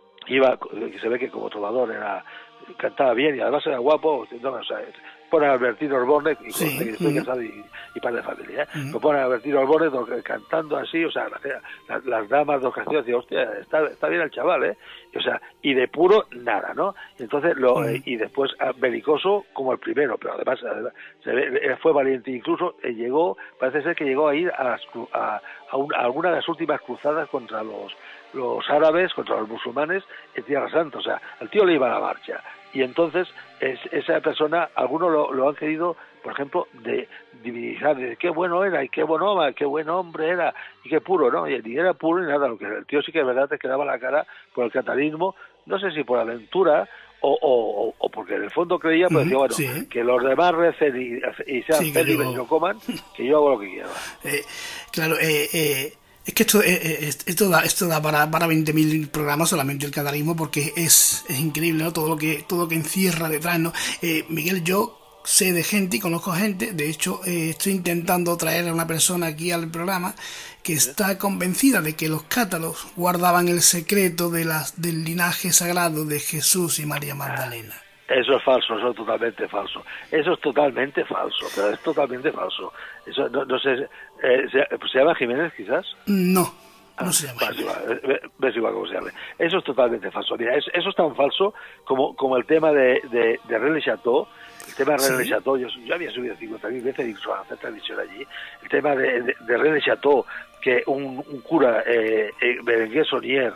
Se ve que como trovador cantaba bien y además era guapo, o sea, pone a Albertino Osborne, y sí, estoy casado y padre de familia, me pone a Albertino Osborne cantando así, o sea, las damas de ocasión decían, hostia, está bien el chaval, o sea, y de puro nada, ¿no? Y entonces y después belicoso como el primero, pero además fue valiente, incluso parece ser que llegó a ir a alguna de las últimas cruzadas contra los árabes, contra los musulmanes en Tierra Santa, o sea, el tío le iba a la marcha. Y entonces esa persona, algunos lo han querido, por ejemplo, de divinizar, de qué bueno era y qué buen hombre era y qué puro, ¿no? Y ni era puro ni nada, lo que el tío sí que es verdad es que daba la cara por el catarismo, no sé si por aventura o porque en el fondo creía, pero decía, bueno, sí, que los demás recen y sean felices y no coman, que yo hago lo que quiera. Claro, es que esto da para 20.000 programas solamente el catarismo, porque es increíble, ¿no? Todo lo que encierra detrás, ¿no? Miguel, yo sé de gente y conozco gente, de hecho estoy intentando traer a una persona aquí al programa que está convencida de que los cátaros guardaban el secreto del linaje sagrado de Jesús y María Magdalena. Eso es falso, eso es totalmente falso. Eso es totalmente falso, pero es totalmente falso. Eso no sé, ¿se llama Jiménez quizás? No se llama Jiménez. Ves igual cómo se llama. Eso es totalmente falso. Mira, eso es tan falso como el tema de René Chateau. El tema de René Chateau, yo había subido 50.000 veces incluso a hacer transmisión allí. El tema de René Chateau, que un cura, Berenguer Saunier,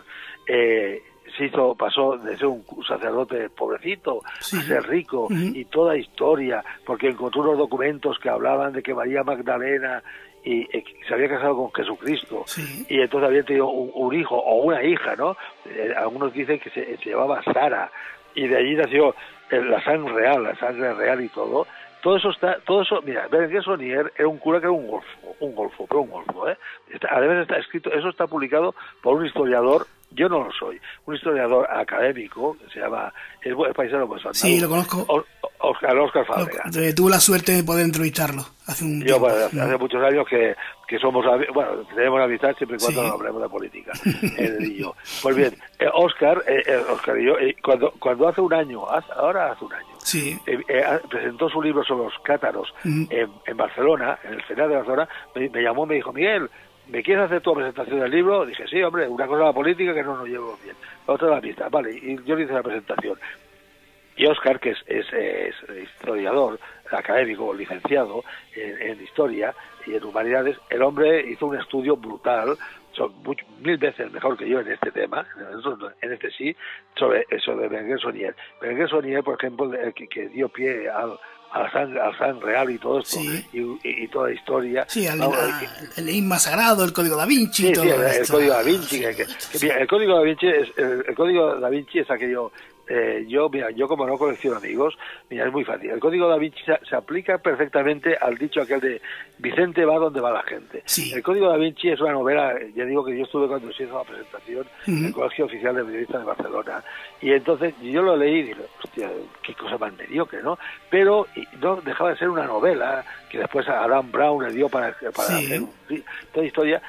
pasó de ser un sacerdote pobrecito a ser rico, y toda historia, porque encontró unos documentos que hablaban de que María Magdalena y se había casado con Jesucristo, sí, y entonces había tenido un hijo o una hija, ¿no? Algunos dicen que se llamaba Sara, y de allí nació la sangre real y todo. Todo eso, mira, Berenguer Saunier era un cura que era un golfo, ¿eh? Además está escrito, eso está publicado por un historiador, yo no lo soy, un historiador académico, que se llama, es paisano, pues, sí, lo conozco. Óscar Fábrega. Tuve la suerte de poder entrevistarlo hace un tiempo. Bueno, hace muchos años que somos, bueno, tenemos amistad siempre y cuando no hablemos de política, él y yo. Pues bien, Óscar y yo, cuando hace un año, ahora hace un año, sí, presentó su libro sobre los cátaros en Barcelona, en el Senado de Barcelona, me llamó, me dijo, Miguel, ¿me quieres hacer tu presentación del libro? Dije, sí, hombre, una cosa es la política que no nos llevamos bien, la otra es la amistad, vale, y yo le hice la presentación. Y Óscar, que es historiador, académico, licenciado en historia y en humanidades, el hombre hizo un estudio brutal, mil veces mejor que yo en este tema, en este sí, sobre Berenguer Saunier. Berenguer Saunier, por ejemplo, que dio pie al San Real y todo esto, sí, y toda la historia. Sí, el enigma sagrado, el Código da Vinci. Sí, todo el Código da Vinci. El Código da Vinci es aquello. Yo como no colecciono amigos, mira, es muy fácil. El Código da Vinci se aplica perfectamente al dicho aquel de Vicente va donde va la gente. Sí. El Código da Vinci es una novela, ya digo que yo estuve cuando se hizo la presentación en el Colegio Oficial de Periodistas de Barcelona, y entonces yo lo leí y dije, hostia, qué cosa más mediocre, ¿no? Pero no dejaba de ser una novela que después Dan Brown le dio para hacer toda historia.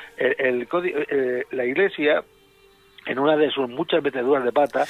La Iglesia, en una de sus muchas meteduras de pata,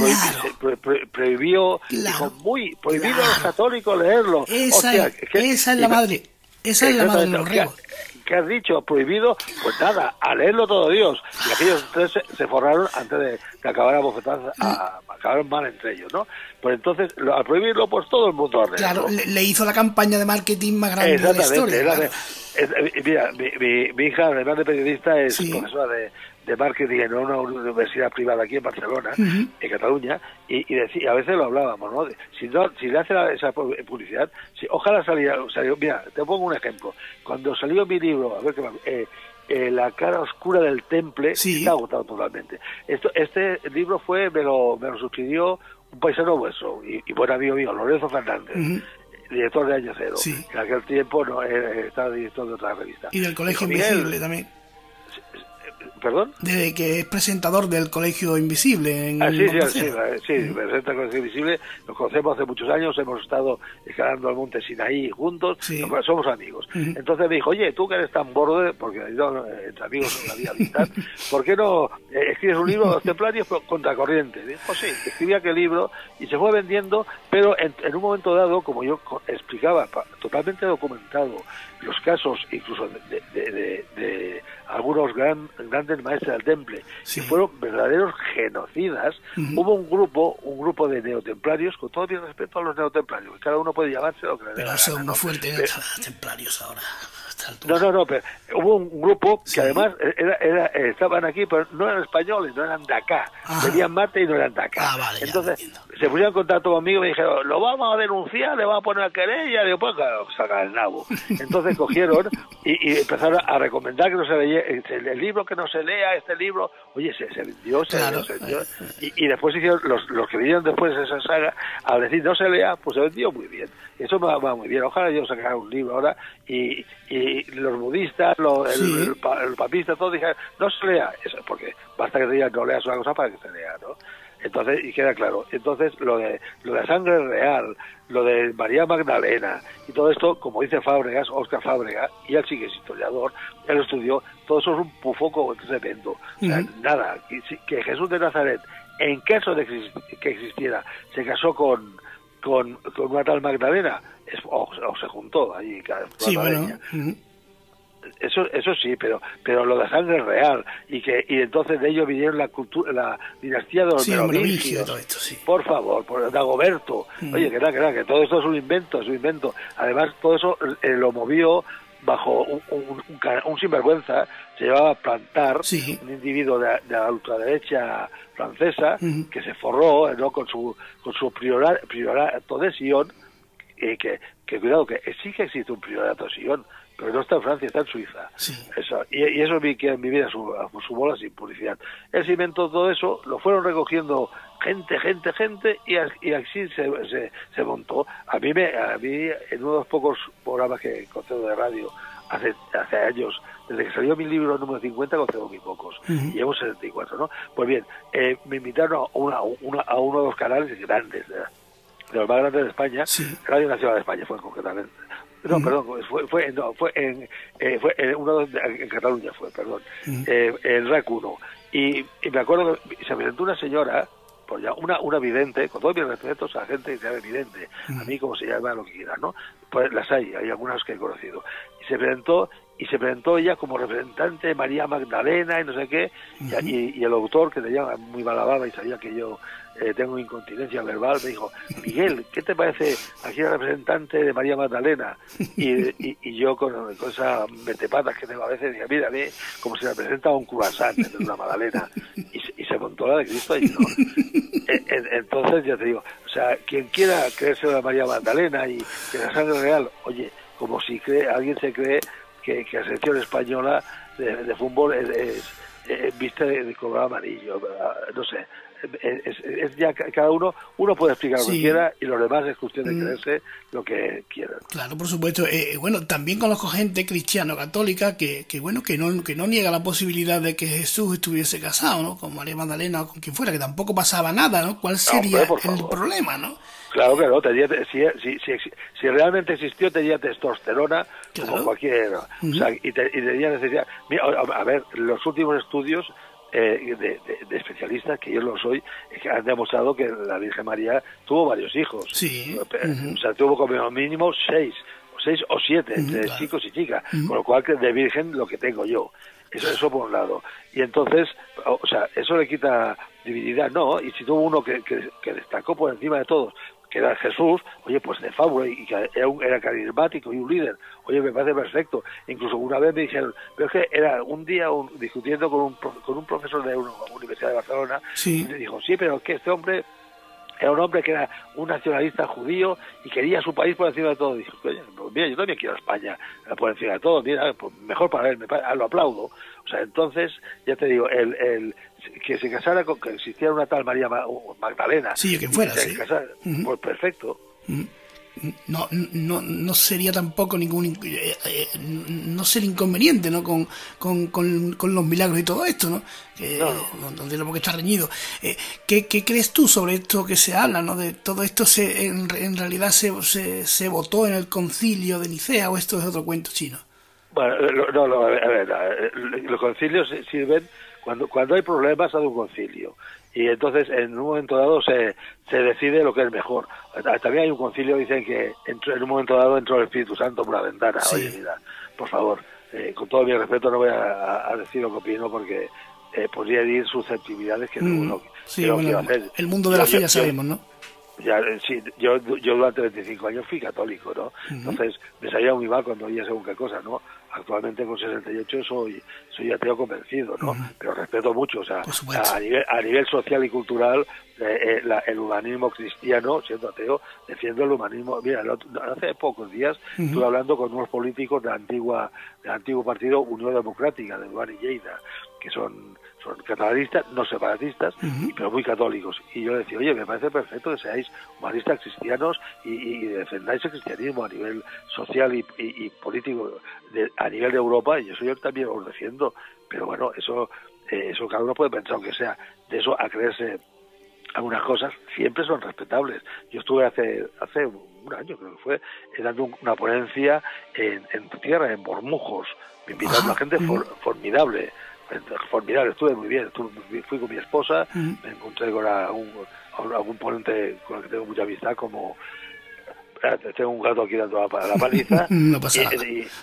prohibió, dijo, prohibido a los católicos leerlo. Esa es la madre de los regos. ¿Qué has dicho? ¿Prohibido? Pues nada, a leerlo todo Dios. Y aquellos tres se forraron antes de acabar a bofetadas, acabaron mal entre ellos, ¿no? Pues entonces, al prohibirlo, pues todo el mundo a leerlo. Claro, le hizo la campaña de marketing más grande de la historia. Mira, mi hija, además de periodista, es profesora de marketing en una universidad privada aquí en Barcelona, en Cataluña, y decía, a veces lo hablábamos, ¿no? Si le hace esa publicidad, ojalá saliera, mira, te pongo un ejemplo. Cuando salió mi libro, a ver qué La cara oscura del temple, está agotado totalmente. Este libro me lo suscribió un paisano vuestro y buen amigo mío, Lorenzo Fernández. Director de Año Cero. En aquel tiempo estaba director de otra revista. Y del Colegio Invisible también. ¿Perdón? De que es presentador del Colegio Invisible. Sí, presenta el Colegio Invisible. Nos conocemos hace muchos años, hemos estado escalando el monte Sinaí juntos, somos amigos. Entonces me dijo, oye, tú que eres tan borde, porque entre amigos no había amistad, ¿por qué no escribes un libro de los templarios contracorriente? Dijo, sí, escribí aquel libro y se fue vendiendo, pero en un momento dado, como yo explicaba, totalmente documentado, los casos incluso de algunos grandes maestros del temple, que fueron verdaderos genocidas. Hubo un grupo de neotemplarios, con todo mi respeto a los neotemplarios, que cada uno puede llamarse lo que le dé la gana. Pero son muy fuertes templarios ahora. No, pero hubo un grupo que además estaban aquí, pero no eran españoles, no eran de acá. Tenían mate y no eran de acá. Vale, entonces se pusieron en contacto conmigo y me dijeron, lo vamos a denunciar, le vamos a poner a querella. Y digo, pues saca el nabo. Entonces cogieron y empezaron a recomendar que no se leyera el libro, que no se lea este libro. Oye, se vendió, se vendió. Y después hicieron los que vinieron después de esa saga, al decir no se lea, pues se vendió muy bien. Eso va muy bien. Ojalá yo sacara un libro ahora y los budistas, el papista, todos dijeron, no se lea eso, porque basta que te digan no leas una cosa para que se lea, ¿no? Entonces, y queda claro. Entonces, lo de la sangre real, lo de María Magdalena y todo esto, como dice Fábregas, Óscar Fábrega, y él sí que es historiador, él lo estudió, todo eso es un pufoco tremendo. O sea, nada, que Jesús de Nazaret, en caso de que existiera, se casó con una tal Magdalena, o se juntó allí. Eso sí, pero lo de sangre real y entonces de ellos vinieron la dinastía de los merovingios, todo esto, por favor, por Dagoberto. Oye, que todo esto es un invento. Además, todo eso lo movió bajo un sinvergüenza, se llevaba a Plantar, un individuo de la ultraderecha francesa, que se forró, ¿no?, con su priorato de Sion, que cuidado, que sí que existe un priorato de Sion, pero no está en Francia, está en Suiza. Sí. Eso, y eso quieren vivir a su bola sin publicidad. Él se inventó todo eso, lo fueron recogiendo gente, y así se montó. A mí, en uno de los pocos programas que concedo de radio, hace años, desde que salió mi libro número 50, concedo muy pocos, y llevo 74, ¿no? Pues bien, me invitaron a uno de los canales grandes, de los más grandes de España, Radio Nacional de España, fue concretamente. No, perdón, fue en Cataluña, en RAC 1. Y me acuerdo que se presentó una señora, pues ya una vidente, con todos mis respetos a la gente que se llama vidente, a mí como se llama, lo que quieran, ¿no? Pues las hay algunas que he conocido. Y se presentó ella como representante de María Magdalena y no sé qué, y el autor, que tenía muy mala baba y sabía que yo tengo incontinencia verbal, me dijo: Miguel, ¿qué te parece aquí la representante de María Magdalena? Y yo con esa metepatas que tengo a veces, dije: mírame, como si representa a un croissant de una magdalena, y se montó la de Cristo ahí, ¿no? Entonces, ya te digo, o sea, quien quiera creerse de María Magdalena y que la sangre real, oye, como si alguien se cree que la selección española de fútbol es viste de color amarillo, no sé, es ya cada uno puede explicar lo que quiera, y los demás es cuestión de creerse lo que quieran. Claro, por supuesto. Bueno, también conozco gente cristiano católica que no niega la posibilidad de que Jesús estuviese casado, ¿no? Con María Magdalena o con quien fuera, que tampoco pasaba nada, ¿no? ¿Cuál sería el problema, no? Claro que no, si realmente existió, tenía testosterona, como cualquiera. O sea, y tenía necesidad. Mira, a ver, los últimos estudios de especialistas, que yo lo soy, que han demostrado que la Virgen María tuvo varios hijos. Sí. O sea, tuvo como mínimo 6 o 7 entre chicos y chicas, con lo cual, que de virgen lo que tengo yo. Eso por un lado. Y entonces, o sea, eso le quita divinidad, ¿no? Y si tuvo uno que destacó por encima de todos, que era Jesús, oye, pues de fábula, y que era carismático y un líder, oye, me parece perfecto. Incluso una vez me dijeron, pero es que era un día discutiendo con un profesor de una universidad de Barcelona, y me dijo: sí, pero es que este hombre era un hombre que era un nacionalista judío y quería a su país por encima de todo. Dije: oye, pues mira, yo también quiero a España por encima de todo, mira, pues mejor para él, lo aplaudo. O sea, entonces, ya te digo, que se casara con que existiera una tal María Magdalena. Sí, que fuera, sí. Casara, pues perfecto. No sería tampoco no ser inconveniente, ¿no? Con los milagros y todo esto, ¿no? No tiene por qué estar reñido. ¿Qué crees tú sobre esto que se habla, ¿no? De todo esto en realidad se votó en el concilio de Nicea, o esto es otro cuento chino? Bueno, a ver, los concilios sirven cuando hay problemas, hay un concilio. Y entonces, en un momento dado, se decide lo que es mejor. También hay un concilio, dicen que en un momento dado entró el Espíritu Santo por la ventana. Sí. Oye, mira, por favor, con todo mi respeto, no voy a decir lo que opino, porque podría herir susceptibilidades que no quiero hacer. El mundo de la fe ya sabemos, ¿no? Sí, yo durante 25 años fui católico, ¿no? Entonces me salía muy mal cuando oía según qué cosa, ¿no? Actualmente con 68 soy ateo convencido, ¿no? Pero respeto mucho, o sea, a nivel social y cultural, el humanismo cristiano, siendo ateo, defiendo el humanismo. Mira, hace pocos días estuve hablando con unos políticos del antiguo partido Unión Democrática, de Duan y Lleida, que son catalanistas, no separatistas, pero muy católicos. Y yo decía: oye, me parece perfecto que seáis humanistas cristianos y defendáis el cristianismo a nivel social y político a nivel de Europa, y eso yo también os defiendo. Pero bueno, eso cada uno puede pensar, aunque sea de eso a creerse algunas cosas, siempre son respetables. Yo estuve hace un año, creo que fue, dando una ponencia en tu tierra, en Bormujos. Me invitaron a gente formidable, estuve muy bien. Fui con mi esposa, me encontré con algún ponente con el que tengo mucha amistad, como tengo un gato aquí dando la paliza. No pasa nada.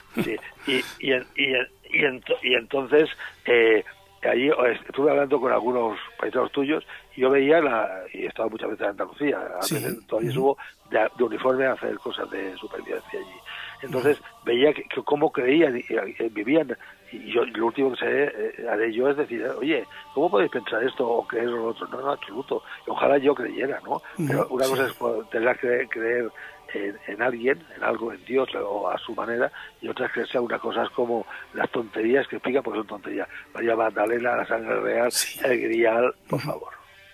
Y entonces allí estuve hablando con algunos paisanos tuyos, y yo veía y he estado muchas veces en Andalucía, a veces todavía subo de uniforme a hacer cosas de supervivencia allí. Entonces veía que cómo creían y vivían, y yo lo último que haré yo es decir: oye, ¿cómo podéis pensar esto o creer lo otro? No, en absoluto. Y ojalá yo creyera, ¿no? Pero una cosa es tener que creer en alguien, en algo, en Dios o a su manera, y otras creerse algunas cosas como las tonterías que explica, porque son tonterías. María Magdalena, la sangre real, sí. El grial, por favor.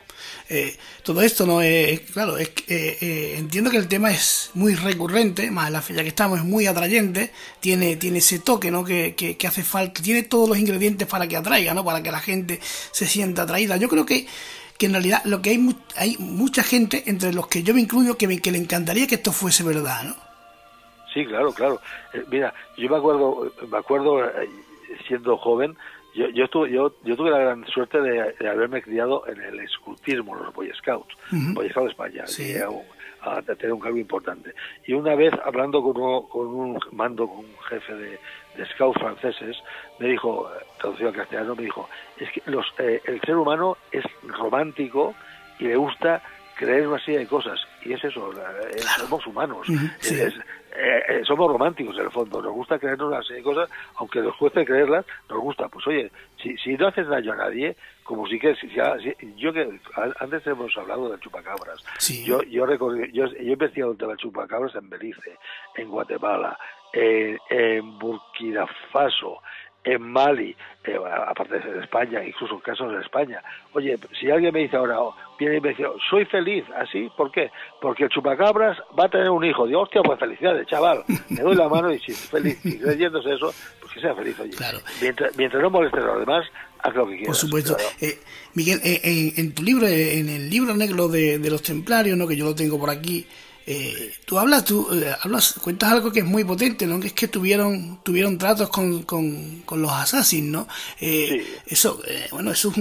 Todo esto no es claro, entiendo que el tema es muy recurrente, más la fecha que estamos es muy atrayente, tiene ese toque, ¿no? que hace falta, tiene todos los ingredientes para que atraiga, ¿no? Para que la gente se sienta atraída. Yo creo que en realidad lo que hay mucha gente, entre los que yo me incluyo, que le encantaría que esto fuese verdad, ¿no? Sí, claro. Mira, yo me acuerdo siendo joven. Yo tuve la gran suerte de haberme criado en el escultismo, los Boy Scouts, Boy Scouts de España, sí. a tener un cargo importante. Y una vez, hablando con un jefe de Scouts franceses, me dijo, traducido al castellano, me dijo, es que el ser humano es romántico y le gusta creer una serie de cosas, y es eso, claro. Somos humanos, sí. Somos románticos en el fondo, nos gusta creernos una serie de cosas, aunque nos cueste creerlas, nos gusta. Pues oye, si no haces daño a nadie, como si que yo que antes hemos hablado del chupacabras, sí. yo he investigado el tema del chupacabras en Belice, en Guatemala, en Burkina Faso, en Mali, aparte de España, incluso en casos de España. Oye, si alguien me dice ahora, viene y me dice, soy feliz, ¿así? ¿Por qué? Porque el chupacabras va a tener un hijo. Digo, hostia, pues felicidades, chaval. Me doy la mano y si es feliz, y creyéndose eso, pues que sea feliz, oye. Claro. Mientras no molestes a los demás, haz lo que quieras. Por supuesto. Claro. Miguel, en tu libro, en el libro negro de los templarios, ¿no? Que yo lo tengo por aquí, tú cuentas algo que es muy potente, ¿no? Que es que tuvieron tratos con los assassins, ¿no? Sí. Eso, eso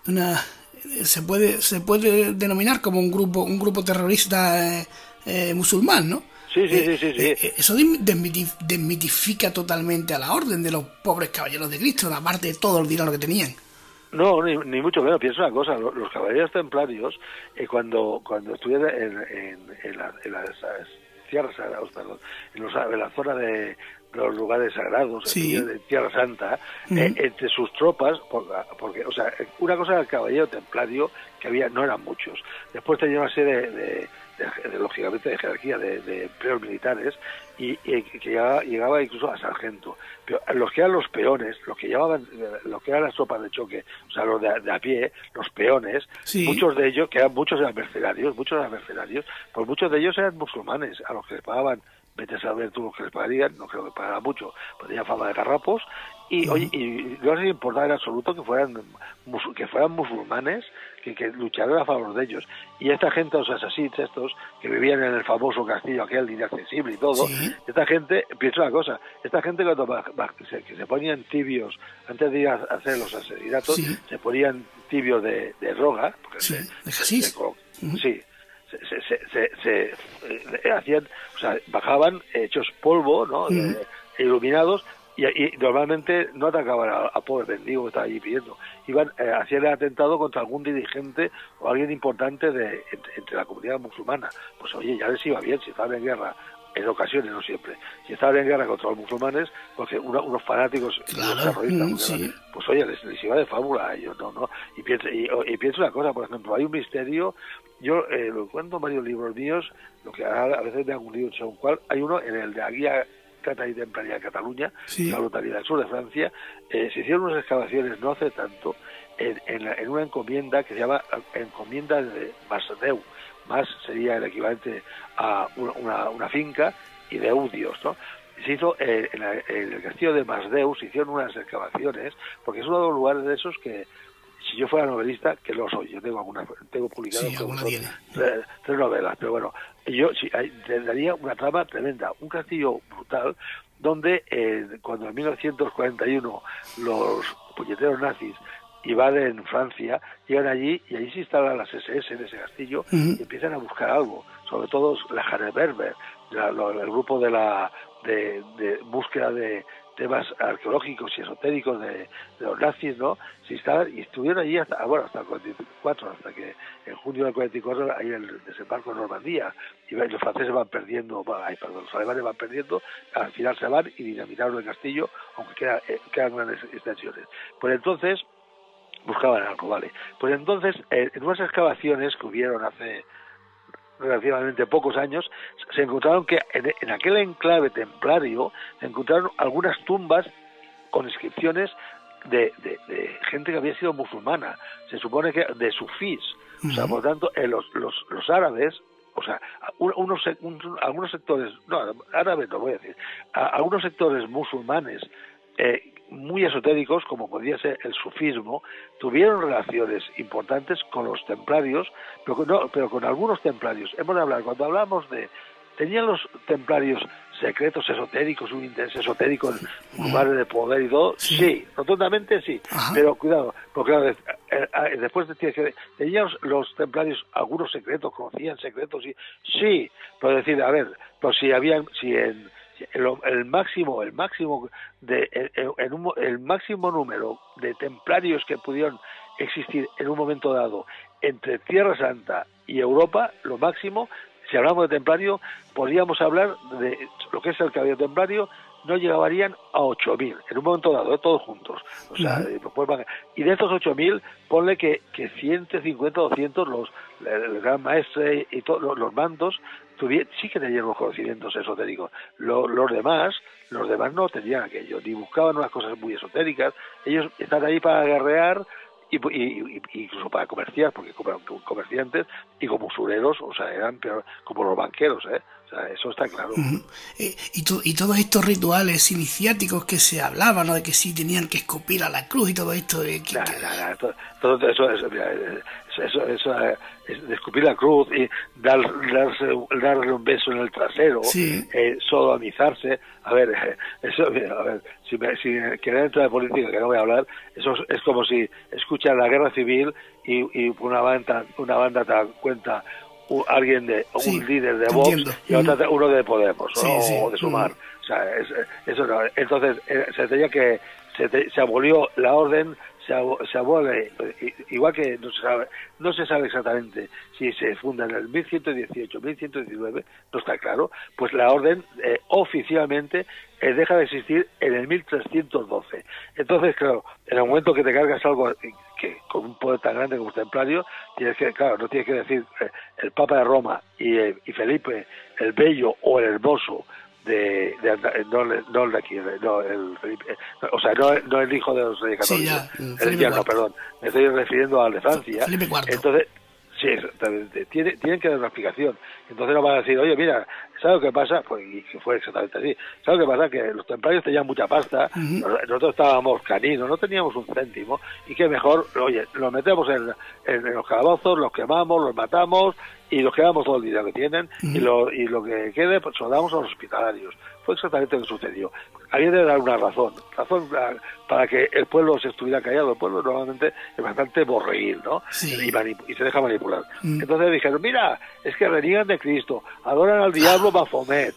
es se puede denominar como un grupo terrorista musulmán, ¿no? Sí. Eso desmitifica totalmente a la orden de los pobres caballeros de Cristo, aparte de todo el dinero que tenían. No, ni mucho menos. Piensa una cosa, los caballeros templarios, cuando estuvieron en las tierras sagradas, perdón, en la zona de los lugares sagrados, sí. De Tierra Santa, entre sus tropas, porque, o sea, una cosa era el caballero templario, que no eran muchos. Después tenía una serie lógicamente de jerarquía de empleos militares y que llegaba incluso a sargento, pero los que eran los peones, los que eran las tropas de choque, o sea, los de a pie, los peones, sí. Muchos de ellos, muchos eran mercenarios, pues muchos de ellos eran musulmanes, a los que les pagaban, vete a saber tú lo que les pagarían, no creo que pagaran mucho, pues tenían fama de garrapos, y oye, y no les importaba en absoluto que fueran musulmanes, que lucharan a favor de ellos. Y esta gente, los asesinos estos, que vivían en el famoso castillo aquel inaccesible y todo, sí. Esta gente, piensa una cosa, esta gente cuando que se ponían tibios, antes de ir a hacer los asesinatos, sí. Se ponían tibios de droga, porque sí, de hashish. Sí. Se hacían, o sea, bajaban hechos polvo, ¿no? Iluminados, y normalmente no atacaban a pobre mendigo que estaba allí pidiendo, hacían el atentado contra algún dirigente o alguien importante entre la comunidad musulmana. Pues oye, ya les iba bien si estaban en guerra, en ocasiones, no siempre, si estaban en guerra contra los musulmanes, porque unos fanáticos, claro, terroristas, sí. Pues oye, les iba de fábula a ellos, no. Y pienso una cosa, por ejemplo, hay un misterio, yo lo cuento en varios libros míos, lo que a veces de algún libro según cuál, hay uno en el de la guía Cata y Templaria de Cataluña, sí. La brutalidad del sur de Francia, se hicieron unas excavaciones no hace tanto en una encomienda que se llama encomienda de Masdeu. Más sería el equivalente a una finca, y de Eudios, ¿no? Se hizo en el castillo de Masdeu, se hicieron unas excavaciones, porque es uno de los lugares de esos que, si yo fuera novelista, que lo soy, yo tengo publicado, sí, tres novelas, pero bueno, yo te daría una trama tremenda, un castillo brutal, donde cuando en 1941 los puñeteros nazis invaden Francia, llegan allí y allí se instalan las SS en ese castillo y empiezan a buscar algo, sobre todo la Haneberber, el grupo de búsqueda de temas arqueológicos y esotéricos de los nazis, ¿no? Se instalan y estuvieron allí hasta el 44, hasta que en junio del 44 hay el desembarco en Normandía y los franceses van perdiendo, los alemanes van perdiendo, al final se van y dinamitaron el castillo, aunque quedan grandes extensiones. Pues entonces buscaban algo, ¿vale? Pues entonces, en unas excavaciones que hubieron hace relativamente pocos años, se encontraron que en aquel enclave templario se encontraron algunas tumbas con inscripciones de gente que había sido musulmana, se supone que de sufís. O sea, por tanto, los árabes, o sea, algunos sectores, no, árabes no voy a decir, algunos sectores musulmanes muy esotéricos, como podría ser el sufismo, tuvieron relaciones importantes con los templarios, pero con algunos templarios. Hemos de hablar, cuando hablamos ¿tenían los templarios secretos esotéricos, un interés esotérico en lugares de poder y todo? Sí, rotundamente sí. Ajá. Pero cuidado, porque después ¿tenían los templarios algunos secretos, conocían secretos? Sí, pero decir, a ver, pues el máximo número de templarios que pudieron existir en un momento dado entre Tierra Santa y Europa, lo máximo, si hablamos de templario, podríamos hablar de lo que es el caballero templario, no llegarían a 8.000 en un momento dado, todos juntos. O sea, y de estos 8.000, ponle que 150, 200, el gran maestre y todos los mandos, sí que tenían los conocimientos esotéricos. Los demás no tenían aquello, ni buscaban unas cosas muy esotéricas. Ellos están ahí para guerrear y incluso para comerciar, porque como comerciantes y como usureros, o sea, eran peor, como los banqueros, o sea, eso está claro. Y todos estos rituales iniciáticos que se hablaban, ¿no? De que sí tenían que escupir a la cruz y todo esto. Todo eso es de escupir la cruz y darle un beso en el trasero, sodomizarse. A ver, si quieren entrar en política, que no voy a hablar, eso es como si escuchas la guerra civil y una banda te da cuenta un líder de Vox y otra uno de Podemos o de Sumar. O sea, eso no. Entonces se abolió la orden, se abole, igual que no se sabe exactamente si se funda en el 1118, 1119, no está claro, pues la orden oficialmente deja de existir en el 1312. Entonces, claro, en el momento que te cargas algo que con un poder tan grande como templario, no tienes que decir el Papa de Roma y Felipe el Bello o el Hermoso, no el de aquí, o sea, no el hijo de los reyes católicos, perdón, me estoy refiriendo al de Francia. Felipe IV. Entonces, sí, exactamente, tienen que dar una explicación. Entonces no van a decir, oye, mira, ¿sabes lo que pasa? Pues, y que fue exactamente así. ¿Sabes lo que pasa? Que los templarios tenían mucha pasta, nosotros estábamos caninos, no teníamos un céntimo, y que mejor, oye, los metemos en los calabozos, los quemamos, los matamos, y los quedamos todo el dinero que tienen, y lo que quede, pues lo damos a los hospitalarios. Fue exactamente lo que sucedió. Había de dar una razón para que el pueblo se estuviera callado. El pueblo normalmente es bastante borreguil, ¿no? Sí. Y se deja manipular. Entonces dijeron, mira, es que reniegan de Cristo, adoran al diablo Baphomet.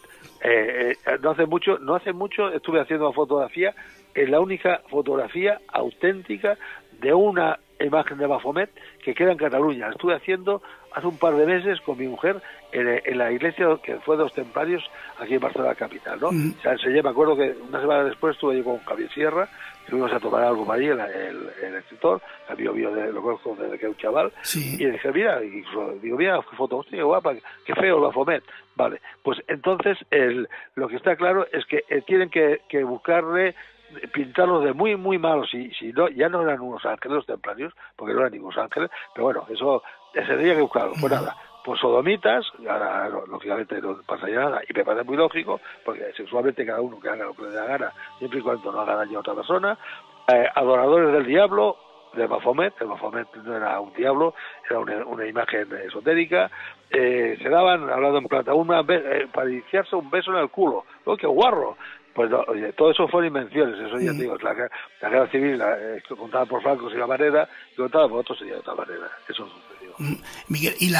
No hace mucho estuve haciendo una fotografía, es la única fotografía auténtica de una imagen de Baphomet que queda en Cataluña. La estuve haciendo hace un par de meses con mi mujer en la iglesia que fue de los templarios aquí en Barcelona capital, ¿no? O sea, me acuerdo que una semana después estuve yo con Javier Sierra, fuimos a tomar algo para allí, el escritor, lo conozco desde que era un chaval, y le dije, mira, qué foto, hostia, guapa, qué feo el Baphomet. Vale, pues entonces lo que está claro es que tienen que buscarle, pintarlos de muy muy malos, si no, ya no eran unos ángeles los templarios, porque no eran ningunos ángeles, pero bueno, eso se tenía que buscarlo. Pues nada, pues sodomitas, ahora lógicamente no pasaría nada, y me parece muy lógico, porque sexualmente cada uno que haga lo que le dé la gana, siempre y cuando no haga daño a otra persona. Adoradores del diablo, de Baphomet. El Baphomet no era un diablo, era una imagen esotérica. Se daban, hablando en plata, para iniciarse un beso en el culo. ¡Oh, qué guarro! Pues no, oye, todo eso fueron invenciones, eso ya te digo, la guerra civil contada por Franco y la manera, y contada por otros sería de otra manera. Eso sucedió. Miguel, ¿y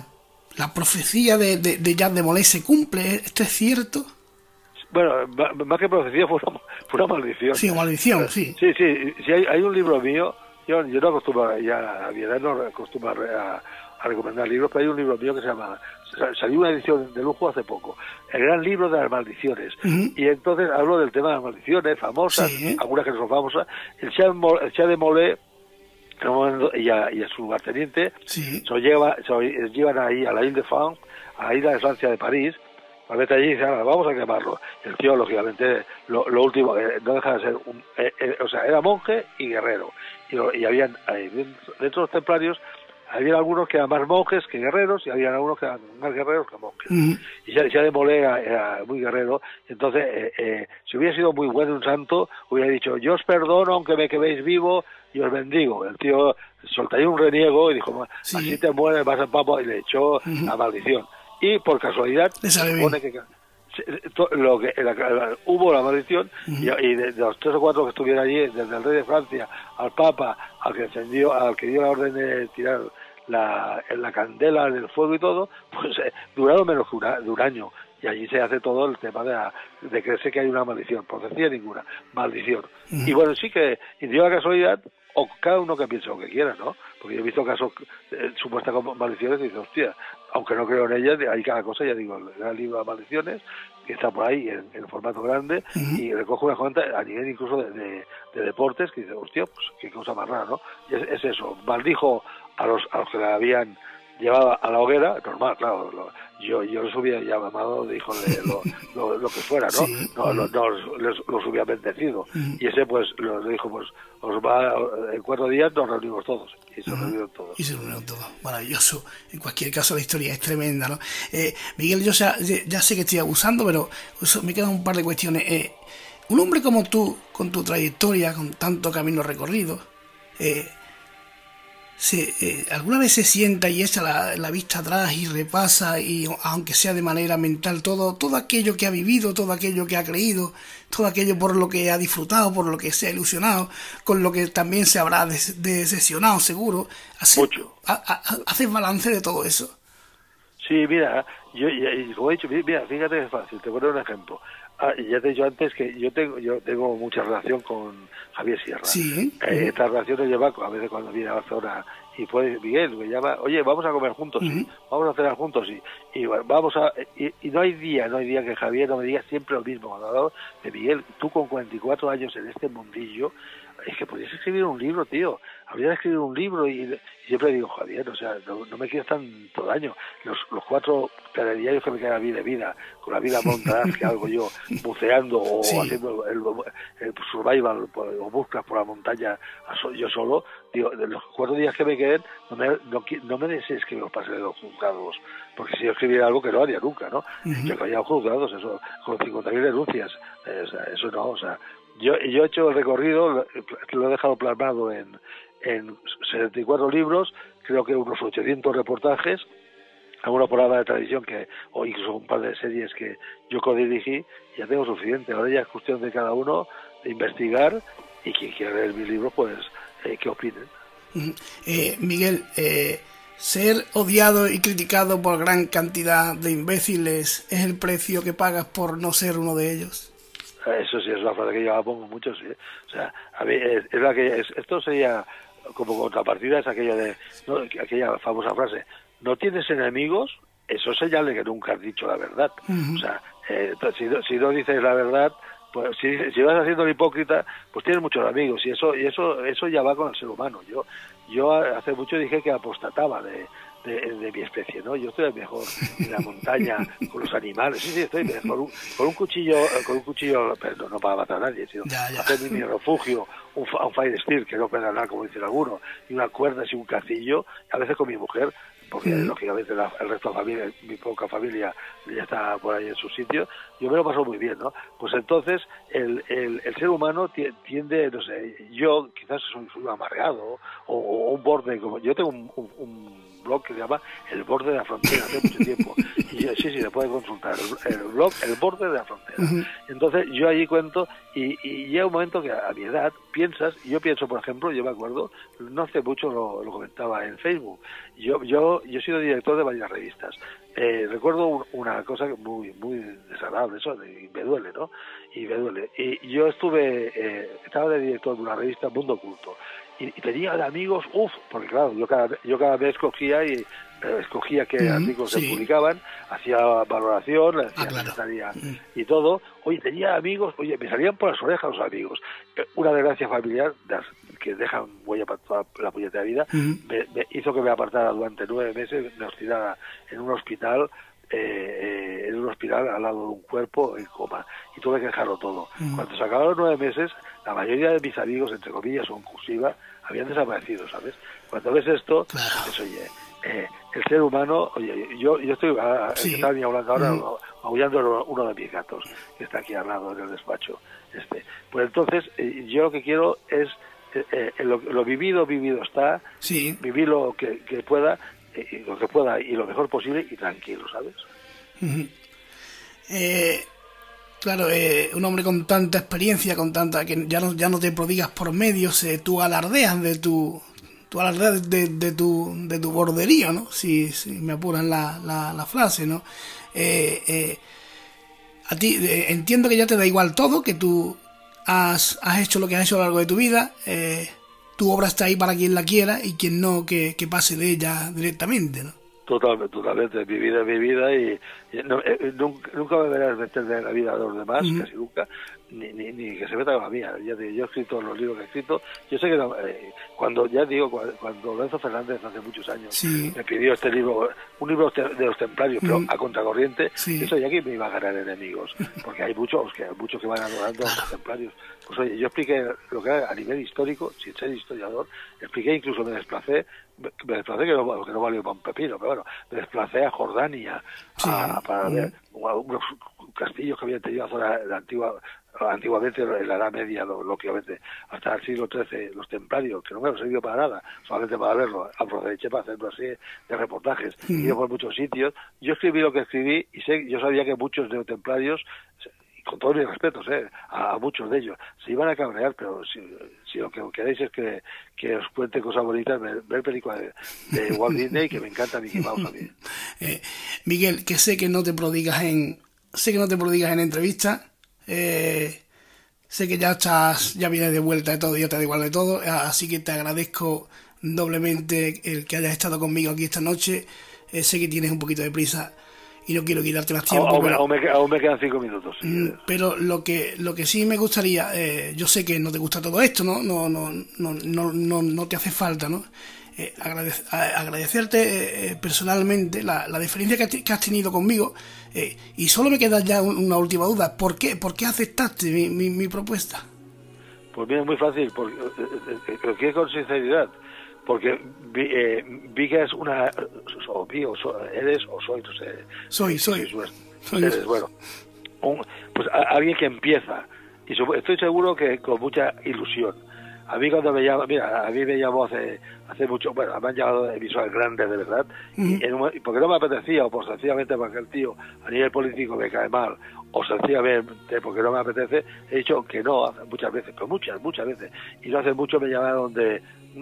la profecía de Jean de Molay se cumple? ¿Esto es cierto? Bueno, más que profecía fue una maldición. Sí, maldición, sí. Sí, hay un libro mío, yo no acostumbro, ya a mi edad no acostumbro a recomendar libros, pero hay un libro mío que se llama, salió una edición de lujo hace poco, el gran libro de las maldiciones, y entonces hablo del tema de las maldiciones famosas, algunas que no son famosas. El Jean de Molay y a su lugarteniente, Sí. se llevan ahí a la Ile de France, a la isla de Francia de París, a ver allí y dicen, ahora, vamos a quemarlo. Y el tío, lógicamente, lo último, no deja de ser o sea, era monje y guerrero. Y habían, dentro de los templarios, había algunos que eran más monjes que guerreros y había algunos que eran más guerreros que monjes. Y ya de Molé era muy guerrero. Entonces, si hubiera sido muy bueno un santo, hubiera dicho, yo os perdono aunque me quedéis vivo y os bendigo. El tío soltaría un reniego y dijo, así te mueres, vas al papa, y le echó la maldición. Y por casualidad se supone que hubo la maldición y de los 3 o 4 que estuvieron allí, desde el rey de Francia al papa, al que dio la orden de tirar la candela en el fuego y todo, pues duraron menos de un año. Y allí se hace todo el tema de creerse que hay una maldición, profecía ninguna, maldición. Y bueno, sí que dio la casualidad, o cada uno que piense lo que quiera, ¿no? Porque yo he visto casos supuestas maldiciones y digo, hostia, aunque no creo en ellas, hay cada cosa, ya digo, el libro de maldiciones, que está por ahí en formato grande, y recoge una cuenta a nivel incluso de deportes, que dice, hostia, pues qué cosa más rara, ¿no? Y es eso, maldijo a los que la habían llevado a la hoguera, normal, claro, yo les hubiera llamado, dijo lo que fuera, ¿no? Los hubiera bendecido. Y ese pues le dijo, pues en 4 días nos reunimos todos. Y se reunieron todos. Y se reunieron todos. Maravilloso. En cualquier caso la historia es tremenda, ¿no? Miguel, yo ya sé que estoy abusando, pero me quedan un par de cuestiones. Un hombre como tú, con tu trayectoria, con tanto camino recorrido, ¿alguna vez se sienta y echa la vista atrás y repasa, y aunque sea de manera mental, todo aquello que ha vivido, todo aquello que ha creído, todo aquello por lo que ha disfrutado, por lo que se ha ilusionado, con lo que también se habrá decepcionado seguro? Mucho. ¿Haces balance de todo eso? Sí, mira, como he dicho, mira, fíjate que es fácil, te pongo un ejemplo. Ya te he dicho antes que yo tengo mucha relación con Javier Sierra. Sí. Esta relación nos lleva a veces cuando viene a Barcelona y pues Miguel me llama, oye, vamos a comer juntos, sí, vamos a cenar juntos, sí, y no hay día que Javier no me diga siempre lo mismo. Cuando hablo de Miguel, tú con 44 años en este mundillo, es que podrías escribir un libro, tío. Habría de escribir un libro y siempre digo, Javier, o sea, no me quieres tanto daño. Los 4 telediarios que me quedan a mí de vida, con la vida montada que hago yo, buceando o haciendo el survival o buscas por la montaña yo solo, digo, de los 4 días que me queden, no me desees que me los pase de los juzgados, porque si yo escribiera algo que no haría nunca, ¿no? Yo que haya juzgados, eso, con 50.000 denuncias, o sea, eso no, o sea, yo he hecho el recorrido, lo he dejado plasmado en 74 libros, creo que unos 800 reportajes, alguna programa de televisión o incluso un par de series que yo codirigí, ya tengo suficiente. Ahora ya es cuestión de cada uno de investigar, y quien quiera leer mis libros, pues que opinen. Miguel, ser odiado y criticado por gran cantidad de imbéciles es el precio que pagas por no ser uno de ellos. Eso sí es una frase que yo la pongo mucho, sí. O sea, a mí esto sería como contrapartida, es aquella famosa frase, no tienes enemigos, eso es señal de que nunca has dicho la verdad. O sea, si no dices la verdad, pues si vas haciendo el hipócrita, pues tienes muchos amigos, y eso ya va con el ser humano. Yo hace mucho dije que apostataba de mi especie, ¿no? Yo estoy mejor en la montaña con los animales, sí, estoy mejor con un cuchillo, pero no para matar a nadie, sino hacer mi refugio, un fire spear, que no puede hablar como dicen algunos, y una cuerda y un castillo, a veces con mi mujer, porque lógicamente el resto de la familia, mi poca familia, ya está por ahí en su sitio, yo me lo paso muy bien, ¿no? Pues entonces el ser humano tiende, no sé, yo quizás soy amargado, o un borde, como yo tengo un blog que se llama El Borde de la Frontera, hace mucho tiempo, y sí, le puede consultar el blog El Borde de la Frontera. Entonces yo allí cuento, y llega un momento que a mi edad piensas, y yo pienso, por ejemplo, yo me acuerdo, no hace mucho lo comentaba en Facebook, yo he sido director de varias revistas. Recuerdo una cosa muy desagradable, eso, y me duele, ¿no? Y yo estaba de director de una revista, Mundo Oculto, y tenía de amigos, porque claro, yo cada vez escogía qué artículos se publicaban, hacía valoración, hacía secretaría y todo. Oye, tenía amigos, me salían por las orejas los amigos. Una desgracia familiar que dejan huella para toda la puñetera vida, me hizo que me apartara durante 9 meses, me hospitalara en un hospital al lado de un cuerpo en coma, y tuve que dejarlo todo. Cuando se acabaron los 9 meses, la mayoría de mis amigos, entre comillas o en cursiva, habían desaparecido, ¿sabes? Cuando ves esto, dices, oye, el ser humano, oye, yo estoy estaba ni hablando ahora, aullando uno de mis gatos, que está aquí al lado en el despacho. Pues entonces, yo lo que quiero es, lo vivido está, vivir lo que pueda, y lo mejor posible y tranquilo, ¿sabes? Claro, un hombre con tanta experiencia, con tanta, que ya no te prodigas por medios, tú alardeas de tu borderío, ¿no? Si me apuran la frase, ¿no? A ti entiendo que ya te da igual todo, que tú has hecho lo que has hecho a lo largo de tu vida, tu obra está ahí para quien la quiera, y quien no, que pase de ella directamente, ¿no? Totalmente, mi vida, y nunca me verás meterme en la vida de los demás, casi nunca, ni que se meta con la mía. Yo he escrito los libros que he escrito. Yo sé que cuando Lorenzo Fernández hace muchos años me pidió este libro, un libro de los templarios, pero a contracorriente, eso ya que me iba a ganar enemigos, porque hay muchos que van adorando a los templarios. Pues oye, yo expliqué lo que era a nivel histórico, sin ser historiador, expliqué, incluso me desplacé que no valió para un pepino, pero bueno, me desplacé a Jordania para ver unos castillos que habían tenido la zona de antiguamente en la Edad Media, lógicamente, hasta el siglo XIII, los templarios, que no me han servido para nada, solamente para verlo, aproveché para hacerlo así de reportajes, y por muchos sitios. Yo escribí lo que escribí, y yo sabía que muchos neotemplarios, con todos mis respetos, a muchos de ellos, se iban a cabrear, pero si lo que queréis es que os cuente cosas bonitas, ver películas de Walt Disney, que me encanta Mickey Mouse a mí. Miguel, que sé que no te prodigas en entrevistas, sé que ya vienes de vuelta de todo y ya te da igual de todo, así que te agradezco doblemente el que hayas estado conmigo aquí esta noche. Sé que tienes un poquito de prisa y no quiero quitarte más tiempo. Aún me quedan 5 minutos. Pero lo que sí me gustaría, yo sé que no te gusta todo esto, no te hace falta, ¿no? Agradecerte personalmente la diferencia que has tenido conmigo, y solo me queda ya una última duda. ¿Por qué aceptaste mi propuesta? Pues mira, es muy fácil, porque lo quiero con sinceridad, porque vi que es una... eres o soy, no sé... Soy. Eres, bueno, pues alguien que empieza, y estoy seguro que con mucha ilusión. A mí cuando me llamó hace mucho, bueno, me han llamado emisores grandes de verdad, y porque no me apetecía, o por sencillamente porque el tío a nivel político me cae mal, o sencillamente porque no me apetece, he dicho que no muchas veces, pero muchas veces. Y no hace mucho me llamaron de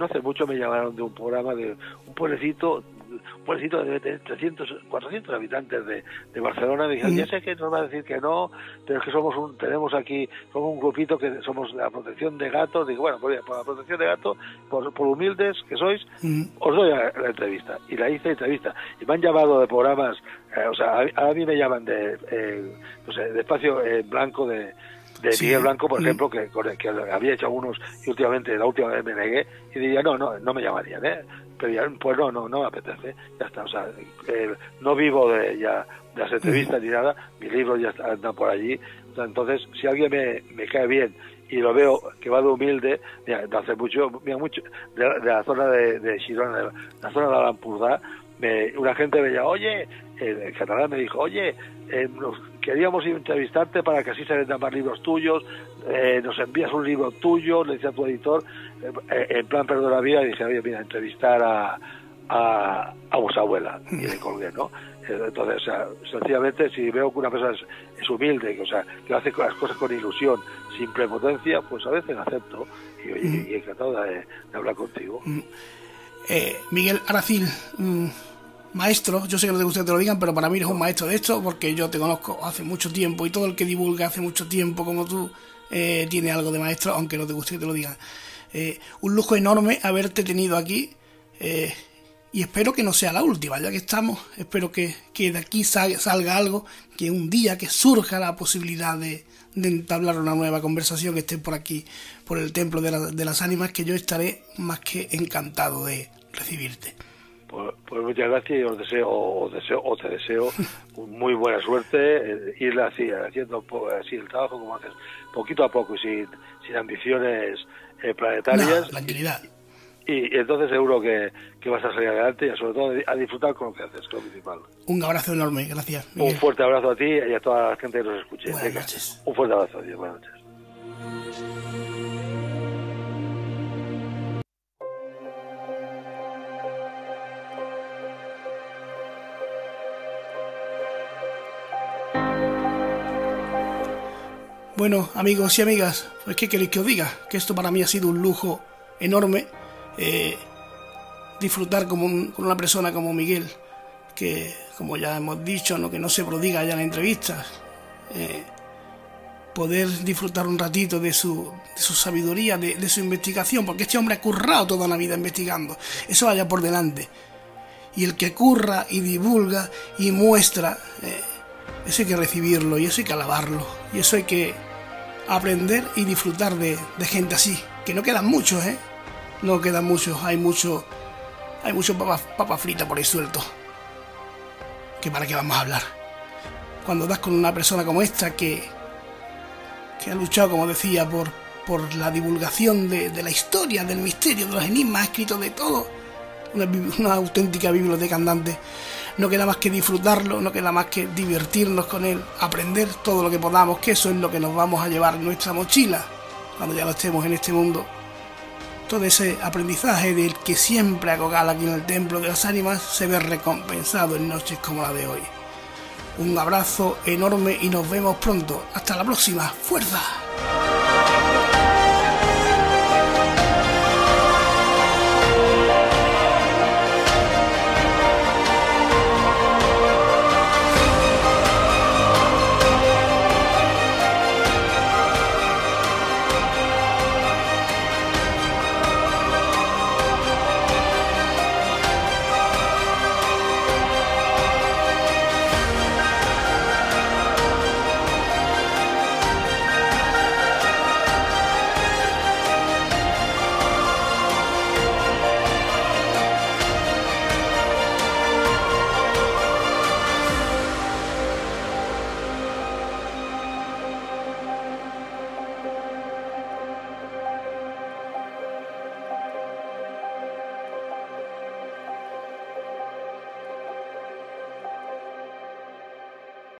un programa de un pueblecito de 300, 400 habitantes de Barcelona. Me dijeron, ya sé que nos va a decir que no, pero es que somos un grupito que somos la protección de gatos. Digo, bueno, pues por la protección de gatos, por humildes que sois, os doy la entrevista. Y la hice entrevista. Y me han llamado de programas, a mí me llaman de Espacio Blanco, de Miguel Blanco, por ejemplo, que había hecho algunos, y últimamente, la última vez me negué, y diría, no me llamarían, pero ya, pues no me apetece, ya está. No vivo de las entrevistas ni nada, mis libros ya andan por allí. Entonces, si alguien me cae bien y lo veo que va de humilde, mira, hace mucho de la zona de Girona, de la zona de Alampurdá, una gente me llama, oye, el catalán me dijo, oye, queríamos entrevistarte para que así se vendan más libros tuyos, nos envías un libro tuyo, le decía a tu editor, en plan Perdona Vida, y dije, oye, mira, entrevistar a vuestra abuela, y le colgué, ¿no? Entonces, sencillamente, si veo que una persona es humilde, que hace las cosas con ilusión, sin prepotencia, pues a veces acepto, y encantado de hablar contigo. Miguel Aracil, maestro, yo sé que no te gusta que te lo digan, pero para mí eres un maestro de esto, porque yo te conozco hace mucho tiempo, y todo el que divulga hace mucho tiempo como tú tiene algo de maestro, aunque no te guste que te lo digan. Un lujo enorme haberte tenido aquí, y espero que no sea la última, ya que estamos. Espero que de aquí salga algo, que un día que surja la posibilidad de de entablar una nueva conversación, que estén por aquí, por el Templo de las Ánimas, que yo estaré más que encantado de recibirte. Pues muchas gracias, y te deseo muy buena suerte, ir haciendo así el trabajo como haces, poquito a poco y sin ambiciones planetarias. No, tranquilidad. Y entonces seguro que vas a salir adelante y sobre todo a disfrutar con lo que haces, que es lo principal. Un abrazo enorme, gracias, Miguel. Un fuerte abrazo a ti y a toda la gente que nos escuche. Buenas noches. Un fuerte abrazo, adiós, buenas noches. Bueno, amigos y amigas, pues ¿qué queréis que os diga? Que esto para mí ha sido un lujo enorme, disfrutar con una persona como Miguel, que, como ya hemos dicho, que no se prodiga ya en entrevistas, poder disfrutar un ratito de su sabiduría, de su investigación, porque este hombre ha currado toda la vida investigando, eso vaya por delante. Y el que curra y divulga y muestra, eso hay que recibirlo, y eso hay que alabarlo, y eso hay que aprender y disfrutar de gente así, que no quedan muchos, no quedan muchos, hay mucho papa frita por ahí suelto, que para qué vamos a hablar. Cuando das con una persona como esta que ha luchado, como decía, por la divulgación de la historia, del misterio, de los enigmas, ha escrito de todo, una auténtica biblioteca andante, no queda más que disfrutarlo, no queda más que divertirnos con él, aprender todo lo que podamos, que eso es lo que nos vamos a llevar en nuestra mochila cuando ya lo estemos en este mundo. Todo ese aprendizaje del que siempre acogal aquí en el Templo de las Ánimas se ve recompensado en noches como la de hoy. Un abrazo enorme y nos vemos pronto. Hasta la próxima. ¡Fuerza!